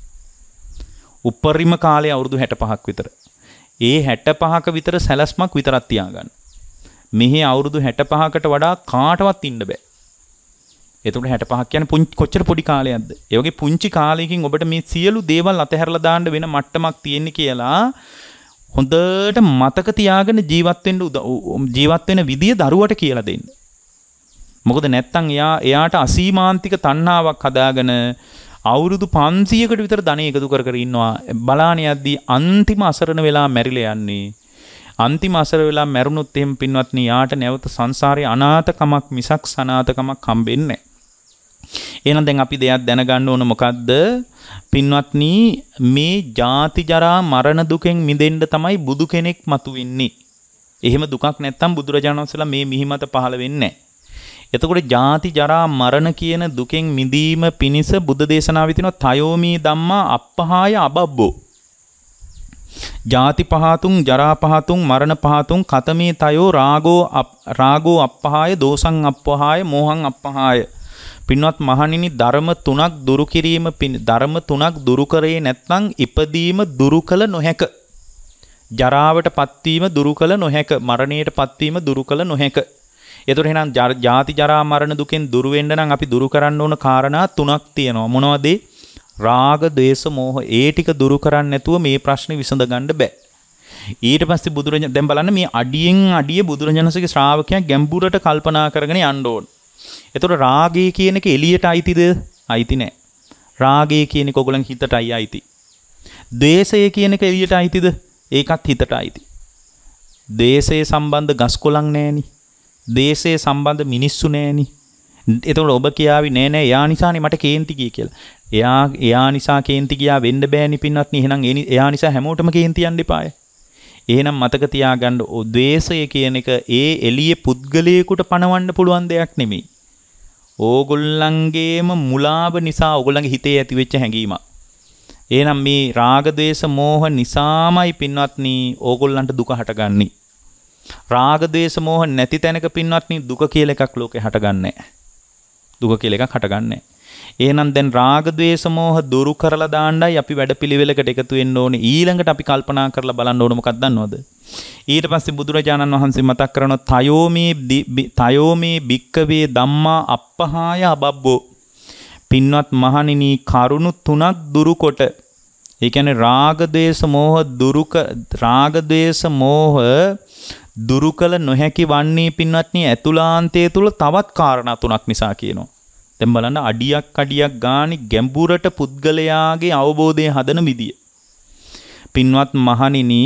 S1: උපරිම කාලය අවුරුදු 65ක් විතර. ඒ 65ක විතර සැලැස්මක් විතරක් තියාගන්න. මෙහි අවුරුදු 65කට වඩා කාටවත් ඉන්න බෑ. එතකොට 65ක් කියන්නේ කොච්චර පොඩි කාලයක්ද? ඒ වගේ පුංචි කාලයකින් ඔබට මේ සියලු දේවල් අතහැරලා දාන්න වෙන මට්ටමක් තියෙන්නේ කියලා හොඳට මතක තියාගෙන ජීවත් වෙන විදිය දරුවට කියලා දෙන්න. මොකද නැත්තම් එයාට අසීමාන්තික තණ්හාවක් හදාගෙන අවුරුදු 500කට විතර ධනෙ එකතු කර ඉන්නවා. බලාන යද්දී අන්තිම අසරණ වෙලා මැරිලා යන්නේ. අන්තිම අසර වෙලා මැරුණොත් එහෙම පින්වත්නි යාට නැවත සංසාරේ අනාථකමක් මිසක් සනාථකමක් හම්බෙන්නේ නැහැ. එහෙනම් දැන් අපි දෙයක් දැනගන්න ඕන මොකද්ද? පින්වත්නි මේ ජාති ජරා මරණ දුකෙන් මිදෙන්න තමයි බුදු කෙනෙක් මතුවෙන්නේ. එහෙම දුකක් නැත්තම් බුදුරජාණන් වහන්සේලා මේ මිහිමත පහළ වෙන්නේ නැහැ. එතකොට ජාති ජරා මරණ කියන දුකෙන් මිදීම පිණිස බුද්ධ දේශනාවේ තියෙනවා තයෝමී ධම්මා අප්පහාය අබබ්බෝ. ජාති පහතුන් ජරා පහතුන් මරණ පහතුන් කතමේ තයෝ රාගෝ අප්පහාය දෝසං අප්පහාය මෝහං අප්පහාය. පින්වත් මහණෙනි ධර්ම තුනක් දුරු කිරීම ධර්ම තුනක් දුරු කරේ නැත්නම් ඉපදීම දුරු කළ නොහැක. ජරාවට පත්වීම දුරු කළ නොහැක. මරණයට පත්වීම දුරු කළ නොහැක. එතකොට එහෙනම් ජාති ජරා මරණ දුකෙන් දුරු වෙන්න නම් අපි දුරු කරන්න ඕන කාරණා තුනක් තියෙනවා. මොනවද? රාග, ද්වේෂ, මෝහ. ඒ ටික දුරු කරන්නේ නැතුව මේ ප්‍රශ්නේ විසඳ ගන්න බෑ. ඊට පස්සේ බුදුරජාණන් දැන් බලන්න මේ අඩියෙන් අඩිය බුදුරජාණන්සේගේ ශ්‍රාවකයන් ගැඹුරට කල්පනා කරගෙන යන්න ඕන. එතකොට රාගය කියන එක එළියට අයිතිද? අයිති නෑ. රාගය කියන එක ඔයගොල්ලන් හිතටයි අයිති. ද්වේෂය කියන එක එළියට අයිතිද? ඒකත් හිතට අයිති. ද්වේෂයේ සම්බන්ධ ගස්කොලන් නෑනි. දේශයේ සම්බන්ධ මිනිස්සු නෑනි. එතකොට ඔබ කියාවි නෑ එයා නිසානේ මට කේන්ති ගියේ කියලා. එයා නිසා කේන්ති ගියා වෙන්න බෑනි පින්වත්නි. එහෙනම් එයා නිසා හැමෝටම කේන්ති යන්න එපාය. එහෙනම් මතක තියාගන්න ද්වේෂය කියන එක ඒ එළියේ පුද්ගලයෙකුට පණවන්න පුළුවන් දෙයක් නෙමෙයි. ඕගොල්ලන්ගේම මුලාව නිසා ඕගොල්ලන්ගේ හිතේ ඇතිවෙච්ච හැඟීමක්. එහෙනම් මේ රාග ද්වේෂ මෝහ නිසාමයි පින්වත්නි ඕගොල්ලන්ට දුක හටගන්නේ. රාග ද්වේෂ මෝහ නැති තැනක පින්වත්නි දුක කියලා එකක් ලෝකේ හටගන්නේ නැහැ. දුක කියලා එකක් හටගන්නේ නැහැ. එහෙනම් දැන් රාග ද්වේෂ මෝහ දුරු කරලා දාන්නයි අපි වැඩපිළිවෙලකට එකතු වෙන්න ඕනේ. ඊළඟට අපි කල්පනා කරලා බලන්න ඕනේ මොකක්ද දන්නවද? ඊට පස්සේ බුදුරජාණන් වහන්සේ මතක් කරනවා තයෝමේ භික්කවේ ධම්මා අප්පහාය අබබ්බෝ. පින්වත් මහණෙනි කරුණු තුනක් දුරුකොට ඒ කියන්නේ රාග ද්වේෂ මෝහ දුරු කළ නොහැකි වන්නේ පින්වත්නි ඇතුළාන්තයේ තුල තවත් කාරණා තුනක් නිසා කියනවා. දැන් බලන්න අඩියක් ගානේ ගැඹුරට පුද්ගලයාගේ අවබෝධය හදන විදිය. පින්වත් මහණෙනි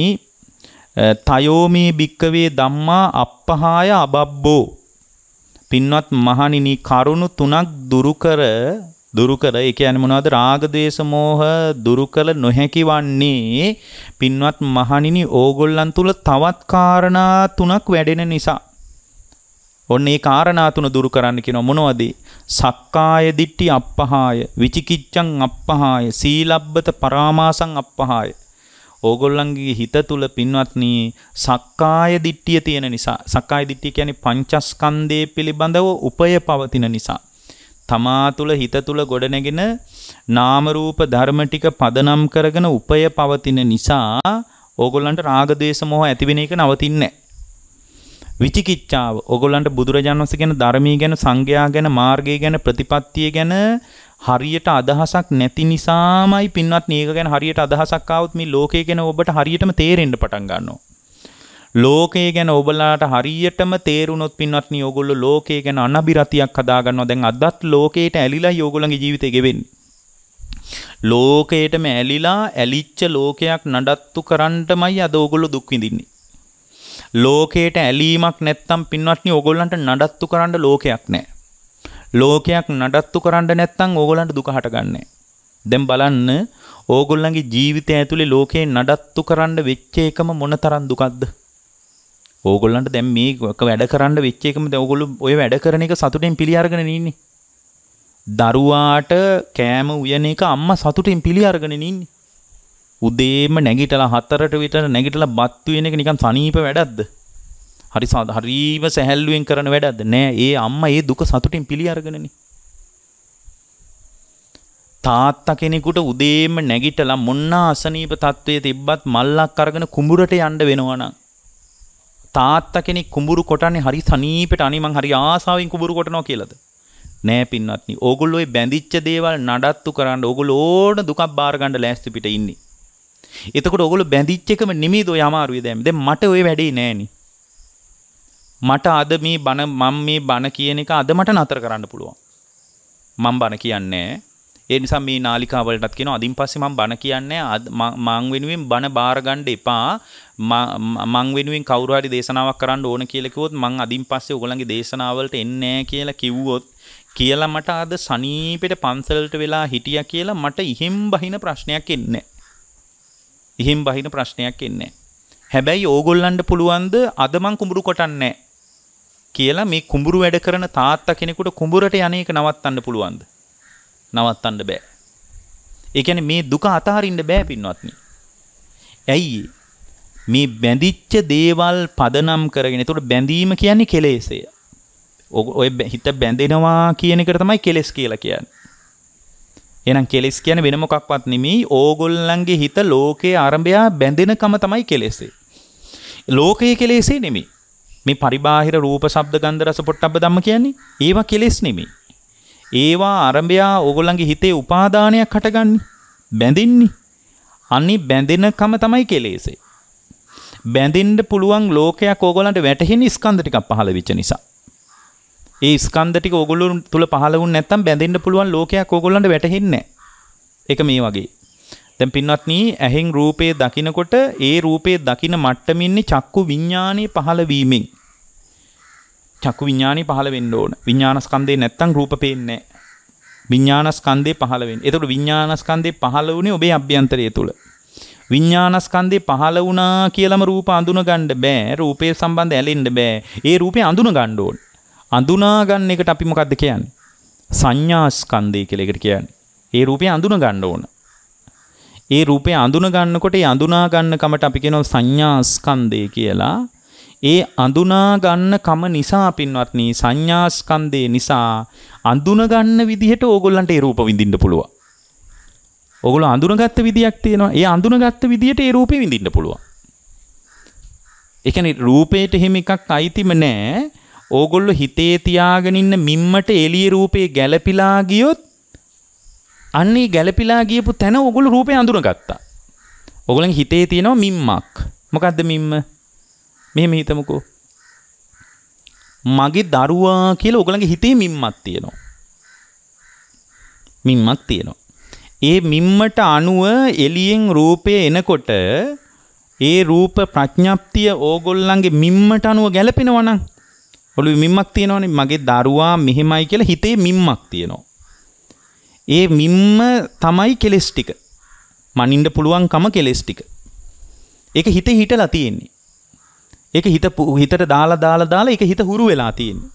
S1: තයෝමේ භික්කවේ ධම්මා අප්පහාය අබබ්බෝ. පින්වත් මහණෙනි කරුණු තුනක් දුරු කර ඒ කියන්නේ මොනවද? රාග ද්වේෂ මෝහ දුරු කළ නොහැකි වන්නේ පින්වත් මහණෙනි ඕගොල්ලන් තුල තවත් කාරණා තුනක් වැඩෙන නිසා. ඔන්න ඒ කාරණා තුන දුරු කරන්න කියනවා මොනවද? සක්කාය දිට්ඨි අප්පහාය, විචිකිච්ඡං අප්පහාය, සීලබ්බත පරාමාසං අප්පහාය. ඕගොල්ලන්ගේ හිත තුල පින්වත්නි සක්කාය දිට්ඨිය තියෙන නිසා. සක්කාය දිට්ඨිය කියන්නේ පංචස්කන්ධයේ පිළිබඳව උපය පවතින නිසා. තමා තුල හිත තුල ගොඩනැගෙන නාම රූප ධර්ම ටික පදනම් කරගෙන උපය පවතින නිසා ඕගොල්ලන්ට රාග ද්වේෂ මොහ ඇති වෙන එක නවතින්නේ නැහැ. විචිකිච්ඡාව ඕගොල්ලන්ට බුදුරජාණන් වහන්සේ ගැන ධර්මයේ ගැන සංඝයා ගැන මාර්ගය ගැන ප්‍රතිපත්තිය ගැන හරියට අදහසක් නැති නිසාමයි පින්වත්නි ඒක ගැන හරියට අදහසක් ආවොත් මේ ලෝකය ගැන ඔබට හරියටම තේරෙන්න පටන් ගන්නවා. ලෝකය ගැන ඔබලාට හරියටම තේරුණොත් පින්වත්නි ඕගොල්ලෝ ලෝකය ගැන අනබිරතියක් හදා ගන්නවා. දැන් අදත් ලෝකයට ඇලිලා ඕගොල්ලන්ගේ ජීවිතේ ගෙවෙන්නේ. ලෝකයටම ඇලිච්ච ලෝකයක් නඩත්තු කරන්නමයි අද ඕගොල්ලෝ දුක් විඳින්නේ. ලෝකයට ඇලීමක් නැත්තම් පින්වත්නි ඕගොල්ලන්ට නඩත්තු කරන්න ලෝකයක් නැහැ. ලෝකයක් නඩත්තු කරන්න නැත්තම් ඕගොල්ලන්ට දුක හටගන්නේ. දැන් බලන්න ඕගොල්ලන්ගේ ජීවිතය ඇතුලේ ලෝකේ නඩත්තු කරන්න වෙච්ච එකම මොනතරම් දුකක්ද? ඕගොල්ලන්ට දැන් මේ වැඩ කරන්න වෙච්ච එකම දැන් ඕගොල්ලෝ ඔය වැඩ කරන එක සතුටින් පිළි අරගෙන ඉන්නේ. දරුවාට කෑම උයන එක අම්මා සතුටින් පිළි අරගෙන ඉන්නේ. උදේම නැගිටලා 4ට විතර නැගිටලා බත් වෙන එක නිකන් සනීප වැඩක්ද? හරිම සැහැල්ලුවෙන් කරන වැඩක්ද? නෑ. ඒ අම්මා ඒ දුක සතුටින් පිළි අරගෙනනේ. තාත්තා කෙනෙකුට උදේම නැගිටලා මොන්න අසනීප තත්වයේ තිබ්බත් මල්ලක් අරගෙන කුඹුරට යන්න වෙනවා නම් තාත්තා කෙනෙක් කුඹුරු කොටන්නේ හරි සනීපෙට අනේ මං හරි ආසාවෙන් කුඹුරු කොටනවා කියලාද? නෑ පින්වත්නි. ඕගොල්ලෝ ඒ බැඳිච්ච දේවල් නඩත්තු කරන්න ඕගොල්ලෝ ඕන දුකක් බාර ගන්න ලෑස්ති පිට ඉන්නේ. එතකොට ඕගොල්ලෝ බැඳිච්ච එකම නිමේද ඔය අමාරුවේ දැන්. දැන් මට ඔය වැඩේ නෑනේ. මට අද මේ බණ මම මේ බණ කියන එක අද මට නතර කරන්න පුළුවන්. මම බණ කියන්නේ ඒ නිසා මේ නාලිකාව වලටත් කියනවා අදින් පස්සේ මම බණ කියන්නේ මං වෙනුවෙන් බණ බාර ගන්න එපා. මං වෙනුවෙන් කවුරු හරි දේශනාවක් කරන්න ඕන කියලා කිව්වොත් මං අදින් පස්සේ ඔයගොල්ලන්ගේ දේශනාවලට එන්නේ නැහැ කියලා කිව්වොත් කියලා මට අද සනීපෙට පන්සලට වෙලා හිටියා කියලා මට ඉහෙන් බහින ප්‍රශ්නයක් එන්නේ නැහැ. ඉහෙන් බහින ප්‍රශ්නයක් එන්නේ නැහැ. හැබැයි ඕගොල්ලන්ට පුළුවන්ද අද මං කුඹුරු කොටන්නේ නැහැ කියලා මේ කුඹුරු වැඩ කරන තාත්තා කෙනෙකුට කුඹුරට යන්නේක නවත්තන්න පුළුවන්ද? නවත්තන්න බෑ. ඒ කියන්නේ මේ දුක අතහරින්න බෑ පින්වත්නි. ඇයි? මේ බැඳිච්ච දේවල් පදනම් කරගෙන. ඒතකොට බැඳීම කියන්නේ කෙලෙසය. ඔය හිත බැඳෙනවා කියන එකට තමයි කෙලෙස් කියලා කියන්නේ. එහෙනම් කෙලෙස් කියන්නේ වෙන මොකක්වත් නෙමෙයි. ඕගොල්ලන්ගේ හිත ලෝකයේ ආරම්භය බැඳෙනකම තමයි කෙලෙසේ. ලෝකයේ කෙලෙසේ නෙමෙයි. මේ පරිබාහිර රූප, ශබ්ද, ගන්ධ, රස, පොට්ටබ්බ ධම්ම කියන්නේ ඒවා කෙලෙස් නෙමෙයි. ඒවා ආරම්භය ඕගොල්ලන්ගේ හිතේ උපාදානයක් හටගන්නේ. බැඳින්නේ. අනි බැඳෙනකම තමයි කෙලෙසේ. බැඳෙන්න පුළුවන් ලෝකයක් ඕගොල්ලන්ට වැටහෙන්නේ ස්කන්ධ ටිකක් පහළ වෙච්ච නිසා. ඒ ස්කන්ධ ටික ඕගොල්ලෝ තුල පහළ වුණ නැත්නම් බැඳෙන්න පුළුවන් ලෝකයක් ඕගොල්ලන්ට වැටහෙන්නේ නැහැ. ඒක මේ වගේ. දැන් පින්වත්නි ඇහෙන් රූපේ දකිනකොට ඒ රූපේ දකින මට්ටමින්නේ චක්කු විඥානයේ පහළ වීමෙන්. චක්කු විඥානයේ පහළ වෙන්න ඕන. විඥානස්කන්ධේ නැත්නම් රූප පේන්නේ නැහැ. විඥානස්කන්ධේ පහළ වෙන්නේ. එතකොට විඥානස්කන්ධේ පහළ වුණේ ඔබේ අභ්‍යන්තරය තුල. විඥානස්කන්ධේ පහළ වුණා කියලාම රූප අඳුන ගන්න බෑ. රූපේ සම්බන්ධ ඇලෙන්න බෑ. ඒ රූපේ අඳුන ගන්න ඕන. අඳුනා ගන්න එකට අපි මොකද්ද කියන්නේ? සංඥා ස්කන්ධය කියලා එකට කියන්නේ. ඒ රූපේ අඳුන ගන්න ඕන. ඒ රූපේ අඳුන ගන්නකොට ඒ අඳුනා ගන්න කමට අපි කියනවා සංඥා ස්කන්ධය කියලා. ඒ අඳුනා ගන්න කම නිසා පින්වත්නි සංඥා ස්කන්ධය නිසා අඳුන ගන්න විදිහට ඕගොල්ලන්ට ඒ රූප විඳින්න පුළුවන්. ඕගොල්ලෝ අඳුනගත්ත විදියක් තියෙනවා. ඒ අඳුනගත්ත විදියට ඒ රූපේ විඳින්න පුළුවන්. ඒ කියන්නේ රූපේට එහෙම එකක් අයිතිම නෑ. ඕගොල්ලෝ හිතේ තියාගෙන ඉන්න මිම්මට එළියේ රූපේ ගැළපිලා ගියොත් අන්නේ ගැළපිලා ගියපු තැන ඕගොල්ලෝ රූපේ අඳුනගත්තා. ඕගොල්ලන්ගේ හිතේ තියෙනවා මිම්මක්. මොකද්ද මිම්ම? මෙහෙම හිතමුකෝ. මගේ දරුවා කියලා ඕගොල්ලන්ගේ හිතේ මිම්මක් තියෙනවා. මිම්මක් තියෙනවා. ඒ මිම්මට අනුව එළියෙන් රූපේ එනකොට ඒ රූප ප්‍රඥප්තිය ඕගොල්ලන්ගේ මිම්මට අනුව ගැළපෙනවා නම් ඔළුවේ මිම්මක් තියෙනවනේ මගේ දරුවා මෙහෙමයි කියලා හිතේ මිම්මක් තියෙනවා. ඒ මිම්ම තමයි කෙලස් ටික. මනින්න පුළුවන්කම කෙලස් ටික. ඒක හිතේ හිටලා තියෙන්නේ. ඒක හිතට දාලා ඒක හිත හුරු වෙලා තියෙන්නේ.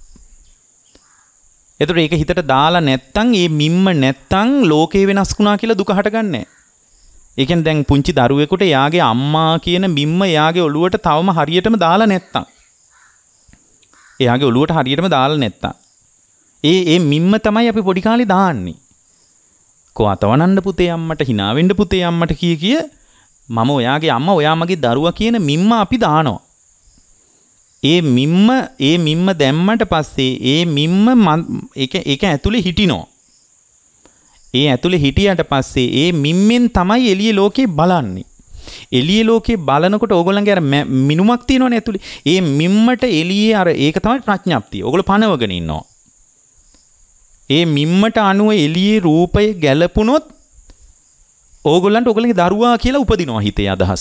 S1: එතකොට ඒක හිතට දාලා නැත්තම් ඒ මිම්ම නැත්තම් ලෝකේ වෙනස් වුණා කියලා දුක හටගන්නේ නැහැ. ඒ කියන්නේ දැන් පුංචි දරුවෙකුට යාගේ අම්මා කියන මිම්ම යාගේ ඔළුවට තවම හරියටම දාලා නැත්තම් එයාගේ ඔළුවට හරියටම දාලා නැත්තම් ඒ මිම්ම තමයි අපි පොඩි කාලේ දාන්නේ. කො අතවනන්න පුතේ අම්මට hina වෙන්න පුතේ අම්මට කිය මම ඔයාගේ අම්මා ඔයා මගේ දරුවා කියන මිම්ම අපි දානවා. ඒ මිම්ම දැම්මට පස්සේ ඒ මිම්ම ඒක ඇතුලේ හිටිනවා. ඒ ඇතුලේ හිටියට පස්සේ ඒ මිම්මෙන් තමයි එළිය ලෝකේ බලන්නේ. එළිය ලෝකේ බලනකොට ඕගොල්ලන්ගේ අර මිනුමක් තියෙනවනේ ඇතුලේ. ඒ මිම්මට එළියේ අර ඒක තමයි ප්‍රඥප්තිය. ඕගොල්ලෝ පනවගෙන ඉන්නවා. ඒ මිම්මට අනුව එළියේ රූපය ගැලපුණොත් ඕගොල්ලන්ට ඕගොල්ලන්ගේ දරුවා කියලා උපදිනවා හිතේ අදහස.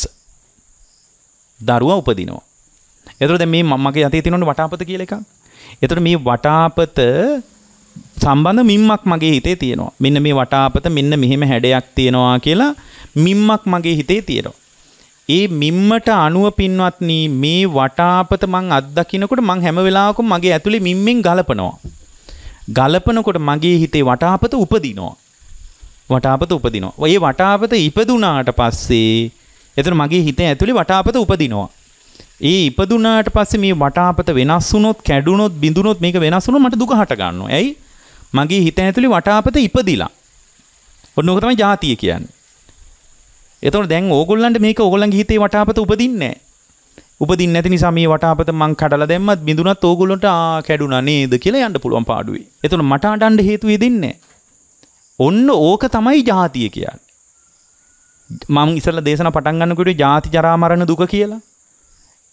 S1: දරුවා උපදිනවා. එතකොට දැන් මේ මගේ අතේ තියෙනවනේ වටාපත කියලා එකක්. එතකොට මේ වටාපත සම්බන්ධ මිම්මක් මගේ හිතේ තියෙනවා. මෙන්න මේ වටාපත මෙන්න මෙහෙම හැඩයක් තියෙනවා කියලා මිම්මක් මගේ හිතේ තියෙනවා. ඒ මිම්මට අනුව පින්වත්නි මේ වටාපත මං අත්දකින්නකොට මං හැම වෙලාවකම මගේ ඇතුලේ මිම්මෙන් ගලපනවා. ගලපනකොට මගේ හිතේ වටාපත උපදිනවා. වටාපත උපදිනවා. ඒ වටාපත ඉපදුනාට පස්සේ එතන මගේ හිතේ ඇතුලේ වටාපත උපදිනවා. ඒ ඉපදුනාට පස්සේ මේ වටාපත වෙනස් වුණොත් කැඩුනොත් බිඳුනොත් මේක වෙනස් වුණොත් මට දුක හට ගන්නවා. ඇයි? මගේ හිත ඇතුලේ වටාපත ඉපදිලා. ඔන්න ඕක තමයි ජාතිය කියන්නේ. එතකොට දැන් ඕගොල්ලන්ට මේක ඕගොල්ලන්ගේ හිතේ වටාපත උපදින්නේ නැහැ. උපදින්නේ නැති නිසා මේ වටාපත මං කඩලා දැම්මත් බිඳුනත් ඕගොල්ලන්ට කැඩුනා නේද කියලා යන්න පුළුවන් පාඩුවේ. එතකොට මට අඬන්න හේතු වෙදින්නේ නැහැ. ඔන්න ඕක තමයි ජාතිය කියන්නේ. මම ඉස්සෙල්ලා දේශනා පටන් ගන්නකොට ජාති ජරා මරණ දුක කියලා.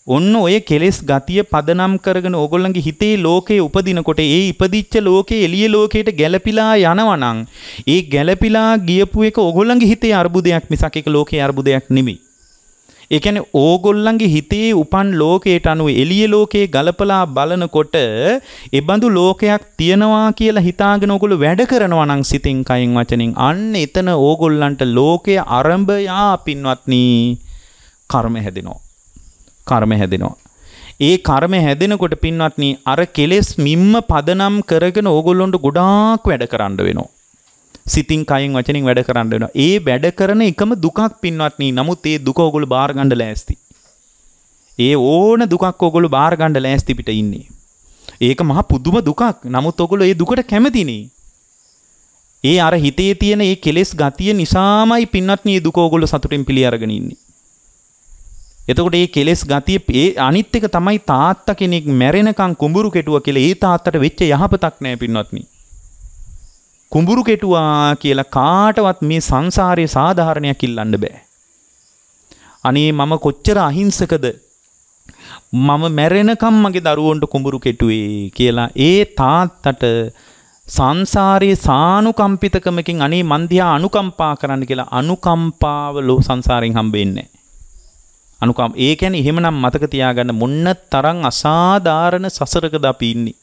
S1: ඔන්න ඔය කෙලෙස් ගතිය පදනම් කරගෙන ඕගොල්ලන්ගේ හිතේ ලෝකේ උපදිනකොට ඒ ඉපදිච්ච ලෝකේ එළිය ලෝකයට ගැළපිලා යනවනම් ඒ ගැළපිලා ගියපු එක ඕගොල්ලන්ගේ හිතේ අර්බුදයක් මිසක් ඒක ලෝකේ අර්බුදයක් නෙමෙයි. ඒ කියන්නේ ඕගොල්ලන්ගේ හිතේ උපන් ලෝකයට අනුව එළිය ලෝකේ ගලපලා බලනකොට ඒ බඳු ලෝකයක් තියනවා කියලා හිතාගෙන ඕගොල්ලෝ වැඩ කරනවා නම් සිතෙන් කයෙන් වචනෙන් අන්න එතන ඕගොල්ලන්ට ලෝකයේ ආරම්භයා පින්වත්නි කර්ම හැදෙනවා. කර්ම හැදෙනවා. ඒ කර්ම හැදෙනකොට පින්වත්නි අර කෙලෙස් මිම්ම පදනම් කරගෙන ඕගොල්ලොන්ට ගොඩාක් වැඩ කරන්න වෙනවා. සිතින් කයින් වචනින් වැඩ කරන්න වෙනවා. ඒ වැඩ කරන එකම දුකක් පින්වත්නි. නමුත් ඒ දුක ඕගොල්ලෝ බාර ගන්න ලෑස්ති. ඒ ඕන දුකක් ඕගොල්ලෝ බාර ගන්න ලෑස්ති පිට ඉන්නේ. ඒක මහ පුදුම දුකක්. නමුත් ඕගොල්ලෝ ඒ දුකට කැමතිනේ. ඒ අර හිතේ තියෙන ඒ කෙලෙස් ගතිය නිසාමයි පින්වත්නි මේ දුක ඕගොල්ලෝ සතුටින් පිළි අරගෙන ඉන්නේ. එතකොට මේ කෙලෙස් ගතිය ඒ අනිත් එක තමයි තාත්තා කෙනෙක් මැරෙනකන් කුඹුරු කෙටුවා කියලා ඒ තාත්තට වෙච්ච යහපතක් නෑ පින්වත්නි. කුඹුරු කෙටුවා කියලා කාටවත් මේ සංසාරයේ සාධාරණයක් ඉල්ලන්න බෑ. අනේ මම කොච්චර අහිංසකද මම මැරෙනකම් මගේ දරුවන්ට කුඹුරු කෙටුවේ කියලා ඒ තාත්තට සංසාරයේ සානුකම්පිතකමකින් අනේ මන් දිහා අනුකම්පා කරන්න කියලා අනුකම්පාව සංසාරයෙන් හම්බෙන්නේ නැහැ. ඒ කියන්නේ එහෙමනම් මතක තියාගන්න මොන්න තරම් අසාධාරණ සසරකද අපි ඉන්නේ.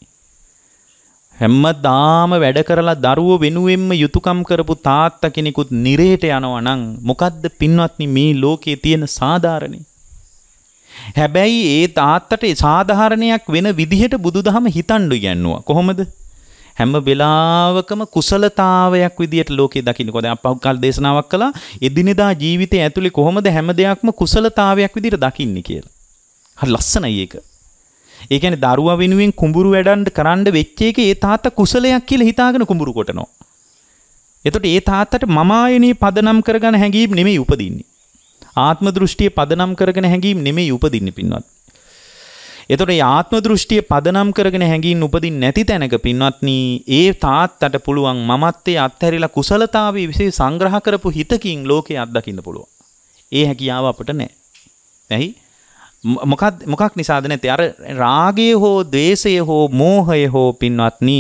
S1: හැමදාම වැඩ කරලා දරුවෝ වෙනුවෙන්ම යුතුයකම් කරපු තාත්තා කෙනෙකුත් නිරේට යනවා නම් මොකද්ද පින්වත්නි මේ ලෝකයේ තියෙන සාධාරණේ? හැබැයි ඒ තාත්තට සාධාරණයක් වෙන විදිහට බුදුදහම හිතන්න යන්නවා. කොහොමද? හැම වෙලාවකම කුසලතාවයක් විදියට ලෝකේ දකින්නකො දැන් අපහු කාල දේශනාවක් කළා එදිනෙදා ජීවිතයේ ඇතුලේ කොහොමද හැම දෙයක්ම කුසලතාවයක් විදියට දකින්නේ කියලා. හරි ලස්සනයි ඒක. ඒ කියන්නේ දරුවා වෙනුවෙන් කුඹුරු වැඩන්න කරන්න වෙච්ච එක ඒ තාත්තා කුසලයක් කියලා හිතාගෙන කුඹුරු කොටනවා. එතකොට ඒ තාත්තට මම ආයනේ පදනම් කරගෙන හැංගීම් නෙමෙයි උපදින්නේ. ආත්ම දෘෂ්ටිය පදනම් කරගෙන හැංගීම් නෙමෙයි උපදින්නේ පින්වත්. එතකොට මේ ආත්ම දෘෂ්ටිය පදනම් කරගෙන හැංගීම් උපදින්නේ නැති තැනක පින්වත්නි ඒ තාත්තට පුළුවන් මමත්වයේ අත්හැරිලා කුසලතාවයේ විශේෂ සංග්‍රහ කරපු හිතකින් ලෝකේ අත්දකින්න පුළුවන්. ඒ හැකියාව අපිට නැහැ. ඇයි? මොකක් නිසාද නැත්තේ? අර රාගය හෝ ද්වේෂය හෝ මෝහය හෝ පින්වත්නි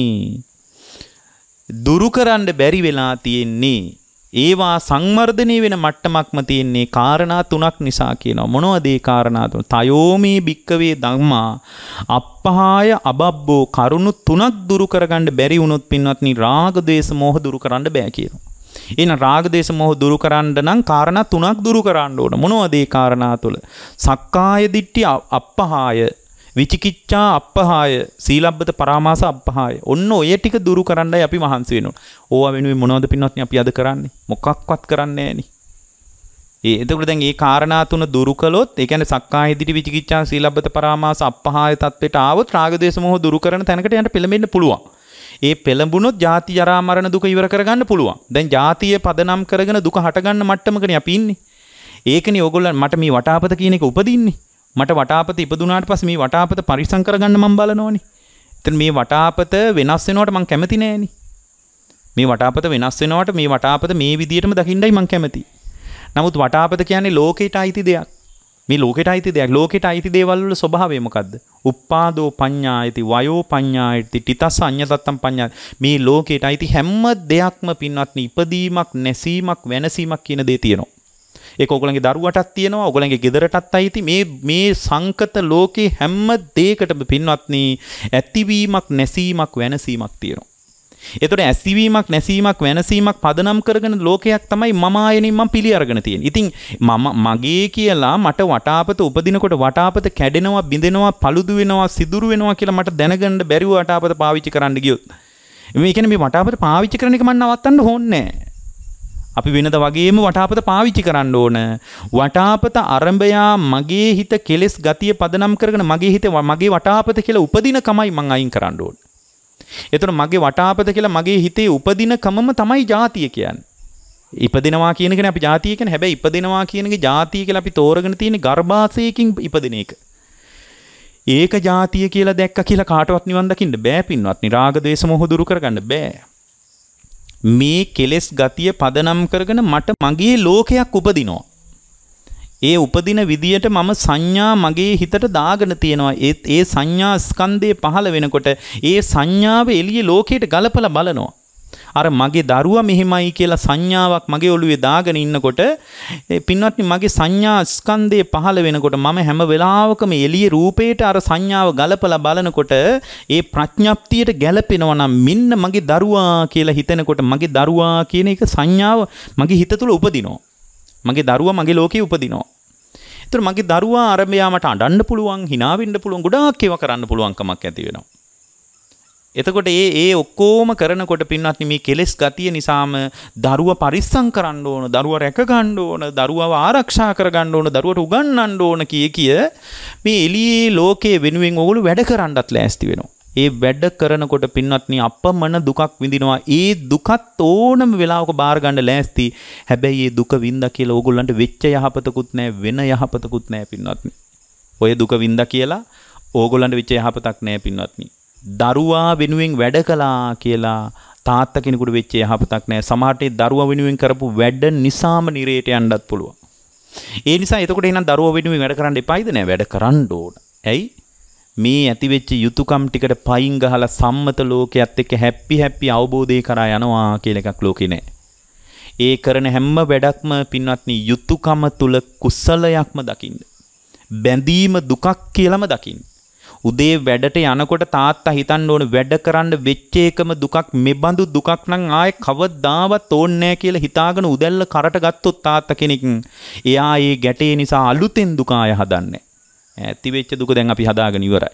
S1: දුරු කරන්න බැරි වෙලා තියෙන්නේ. ඒවා සංවර්ධනය වෙන මට්ටමක්ම තියෙන්නේ කාරණා තුනක් නිසා කියනවා. මොනවද ඒ කාරණා තුන? තයෝමේ භික්කවේ ධම්මා අප්පහාය අබබ්බෝ කරුණු තුනක් දුරු කරගන්න බැරි වුණොත් පින්වත්නි රාග ද්වේෂ මෝහ දුරු කරන්න බෑ කියනවා. එහෙනම් රාග ද්වේෂ මෝහ දුරු කරන්න නම් කාරණා තුනක් දුරු කරන්න ඕන. මොනවද ඒ කාරණා තුල? සක්කාය දිට්ඨි අප්පහාය, විචිකිච්ඡා අප්පහාය, සීලබ්බත පරාමාස අප්පහාය. ඔන්න ඔය ටික දුරු කරන්නයි අපි මහන්සි වෙනවා. ඕවා වෙනුවෙන් මොනවද පින්වත්නි අපි අද කරන්නේ? මොකක්වත් කරන්නේ නැහෙනි. එතකොට දැන් මේ කාරණා තුන දුරු කළොත්, ඒ කියන්නේ සක්කාය දිට්ඨි, විචිකිච්ඡා, සීලබ්බත පරාමාස අප්පහාය තත්ත්වයට ආවොත් රාග ද්වේෂ මෝහ දුරු කරන තැනකට යන්න පෙළඹෙන්න පුළුවන්. ඒ පෙළඹුණොත් ජාති ජරා මරණ දුක ඉවර කරගන්න පුළුවන්. දැන් ජාතිය පදනම් කරගෙන දුක හටගන්න මට්ටමකනේ අපි ඉන්නේ. ඒකනේ ඕගොල්ලන් මට මේ වටාපත කියන එක උපදින්නේ. මට වටාපත ඉපදුනාට පස්සේ මේ වටාපත පරිසම් කරගන්න මම බලනවනේ. එතන මේ වටාපත වෙනස් වෙනවට මම කැමති නෑනේ. මේ වටාපත වෙනස් වෙනවට මේ වටාපත මේ විදියටම දකින්නයි මම කැමති. නමුත් වටාපත කියන්නේ ලෝකයට අයිති දෙයක්. මේ ලෝකයට අයිති දෙයක්. ලෝකයට අයිති දේවල් වල ස්වභාවය මොකද්ද? උප්පාදෝ පඤ්ඤායති, වයෝ පඤ්ඤායති, තිතස්ස අඤ්ඤතත්තම් පඤ්ඤායති. මේ ලෝකයට අයිති හැම දෙයක්ම පින්වත්නි ඉපදීමක්, නැසීමක්, වෙනසීමක් කියන දේ තියෙනවා. ඒක ඔයගොල්ලන්ගේ දරුවටත් තියෙනවා, ඔයගොල්ලන්ගේ ගෙදරටත් අයිති. මේ සංකත ලෝකේ හැම දෙයකටම පින්වත්නි ඇතිවීමක්, නැසීමක්, වෙනසීමක් තියෙනවා. එතකොට ඇතිවීමක්, නැසීමක්, වෙනසීමක් පදනම් කරගෙන ලෝකයක් තමයි මම ආයෙනින් මම පිළි අරගෙන තියෙන්නේ. ඉතින් මගේ කියලා මට වටාපත උපදිනකොට වටාපත කැඩෙනවා, බිඳෙනවා, paludu වෙනවා, සිදුරු වෙනවා කියලා මට දැනගන්න බැරිව වටාපත පාවිච්චි කරන්න ගියොත් මේ කියන්නේ මේ වටාපත පාවිච්චි කරන එක මම නවත්තන්න ඕනේ නැහැ. අපි වෙනද වගේම වටාපත පාවිච්චි කරන්න ඕන. වටාපත ආරම්භයා මගේ හිත කෙලෙස් ගතිය පදනම් කරගෙන මගේ හිත මගේ වටාපත කියලා උපදින කමයි මං අයින් කරන්න ඕන. එතකොට මගේ වටාපත කියලා මගේ හිතේ උපදින කමම තමයි ජාතිය කියන්නේ. ඉපදිනවා කියන එකනේ අපි ජාතිය කියන්නේ. හැබැයි ඉපදිනවා කියන එකේ ජාතිය කියලා අපි තෝරගෙන තියෙන්නේ ගර්භාෂයකින් ඉපදින එක. ඒක ජාතිය කියලා දැක්ක කියලා කාටවත් නිවන් දකින්න බෑ පින්වත්නි. රාග ද්වේෂ මොහ දුරු කරගන්න බෑ. මේ කෙලෙස් ගතිය පදනම් කරගෙන මට මගේ ලෝකයක් උපදිනවා. ඒ උපදින විදියට මම සංඥා මගේ හිතට දාගෙන තියෙනවා. ඒ සංඥා ස්කන්ධය පහළ වෙනකොට ඒ සංඥාව එළිය ලෝකයට ගලපලා බලනවා. අර මගේ දරුවා මෙහෙමයි කියලා සංඥාවක් මගේ ඔළුවේ දාගෙන ඉන්නකොට පින්වත්නි මගේ සංඥා ස්කන්ධය පහළ වෙනකොට මම හැම වෙලාවකම එළිය රූපේට අර සංඥාව ගලපලා බලනකොට ඒ ප්‍රඥප්තියට ගැලපෙනවා නම් මෙන්න මගේ දරුවා කියලා හිතෙනකොට මගේ දරුවා කියන එක සංඥාව මගේ හිත තුළ උපදිනවා. මගේ දරුවා මගේ ලෝකේ උපදිනවා. ඒතර මගේ දරුවා අර මෙයා මට අඬන්න පුළුවන්, hina වෙන්න පුළුවන්, ගොඩාක් ඒවා කරන්න පුළුවන්කමක් ඇති වෙනවා. එතකොට ඒ ඔක්කොම කරනකොට පින්වත්නි මේ කෙලෙස් ගතිය නිසාම දරුවා පරිස්සම් කරන්න ඕන, දරුවා රැක ගන්න ඕන, දරුවාව ආරක්ෂා කර ගන්න ඕන, දරුවට උගන්වන්න ඕන කිය මේ එළියේ ලෝකයේ වෙනුවෙන් ඕගොල්ලෝ වැඩ කරන්නත් ලෑස්ති වෙනවා. ඒ වැඩ කරනකොට පින්වත්නි අපමණ දුකක් විඳිනවා. ඒ දුකත් ඕනම වෙලාවක බාර ගන්න ලෑස්ති. හැබැයි ඒ දුක වින්දා කියලා ඕගොල්ලන්ට වෙච්ච යහපතකුත් නැහැ, වෙන යහපතකුත් නැහැ පින්වත්නි. ඔය දුක වින්දා කියලා ඕගොල්ලන්ට වෙච්ච යහපතක් නැහැ පින්වත්නි. දරුවා වෙනුවෙන් වැඩ කළා කියලා තාත්තා කෙනෙකුට වෙච්ච යහපතක් නැහැ. සමහරට ඒ දරුවා වෙනුවෙන් කරපු වැඩ නිසාම නිරේට යන්නත් පුළුවන්. ඒ නිසා එතකොට එහෙනම් දරුවා වෙනුවෙන් වැඩ කරන්න එපායිද? නෑ, වැඩ කරන්න ඕන. ඇයි? මේ ඇති වෙච්ච යුතුයකම් ටිකට පයින් ගහලා සම්මත ලෝකයේත් එක්ක හැපි අවබෝධය කරා යනවා කියලා එකක් ලෝකේ නෑ. ඒ කරන හැම වැඩක්ම පින්වත්නි යුතුයකම තුල කුසලයක්ම දකින්න. බැඳීම දුකක් කියලාම දකින්න. උදේ වැඩට යනකොට තාත්තා හිතන්න ඕන වැඩ කරන්න වෙච්ච එකම දුකක්, මෙබඳු දුකක් නම් ආයේ කවදාවත් ඕනේ නැහැ කියලා හිතාගෙන උදැල්ල කරට ගත්තොත් තාත්තා කෙනෙක් එයා ඒ ගැටේ නිසා අලුතෙන් දුක ආය හදන්නේ. ඇති වෙච්ච දුක දැන් අපි හදාගෙන ඉවරයි.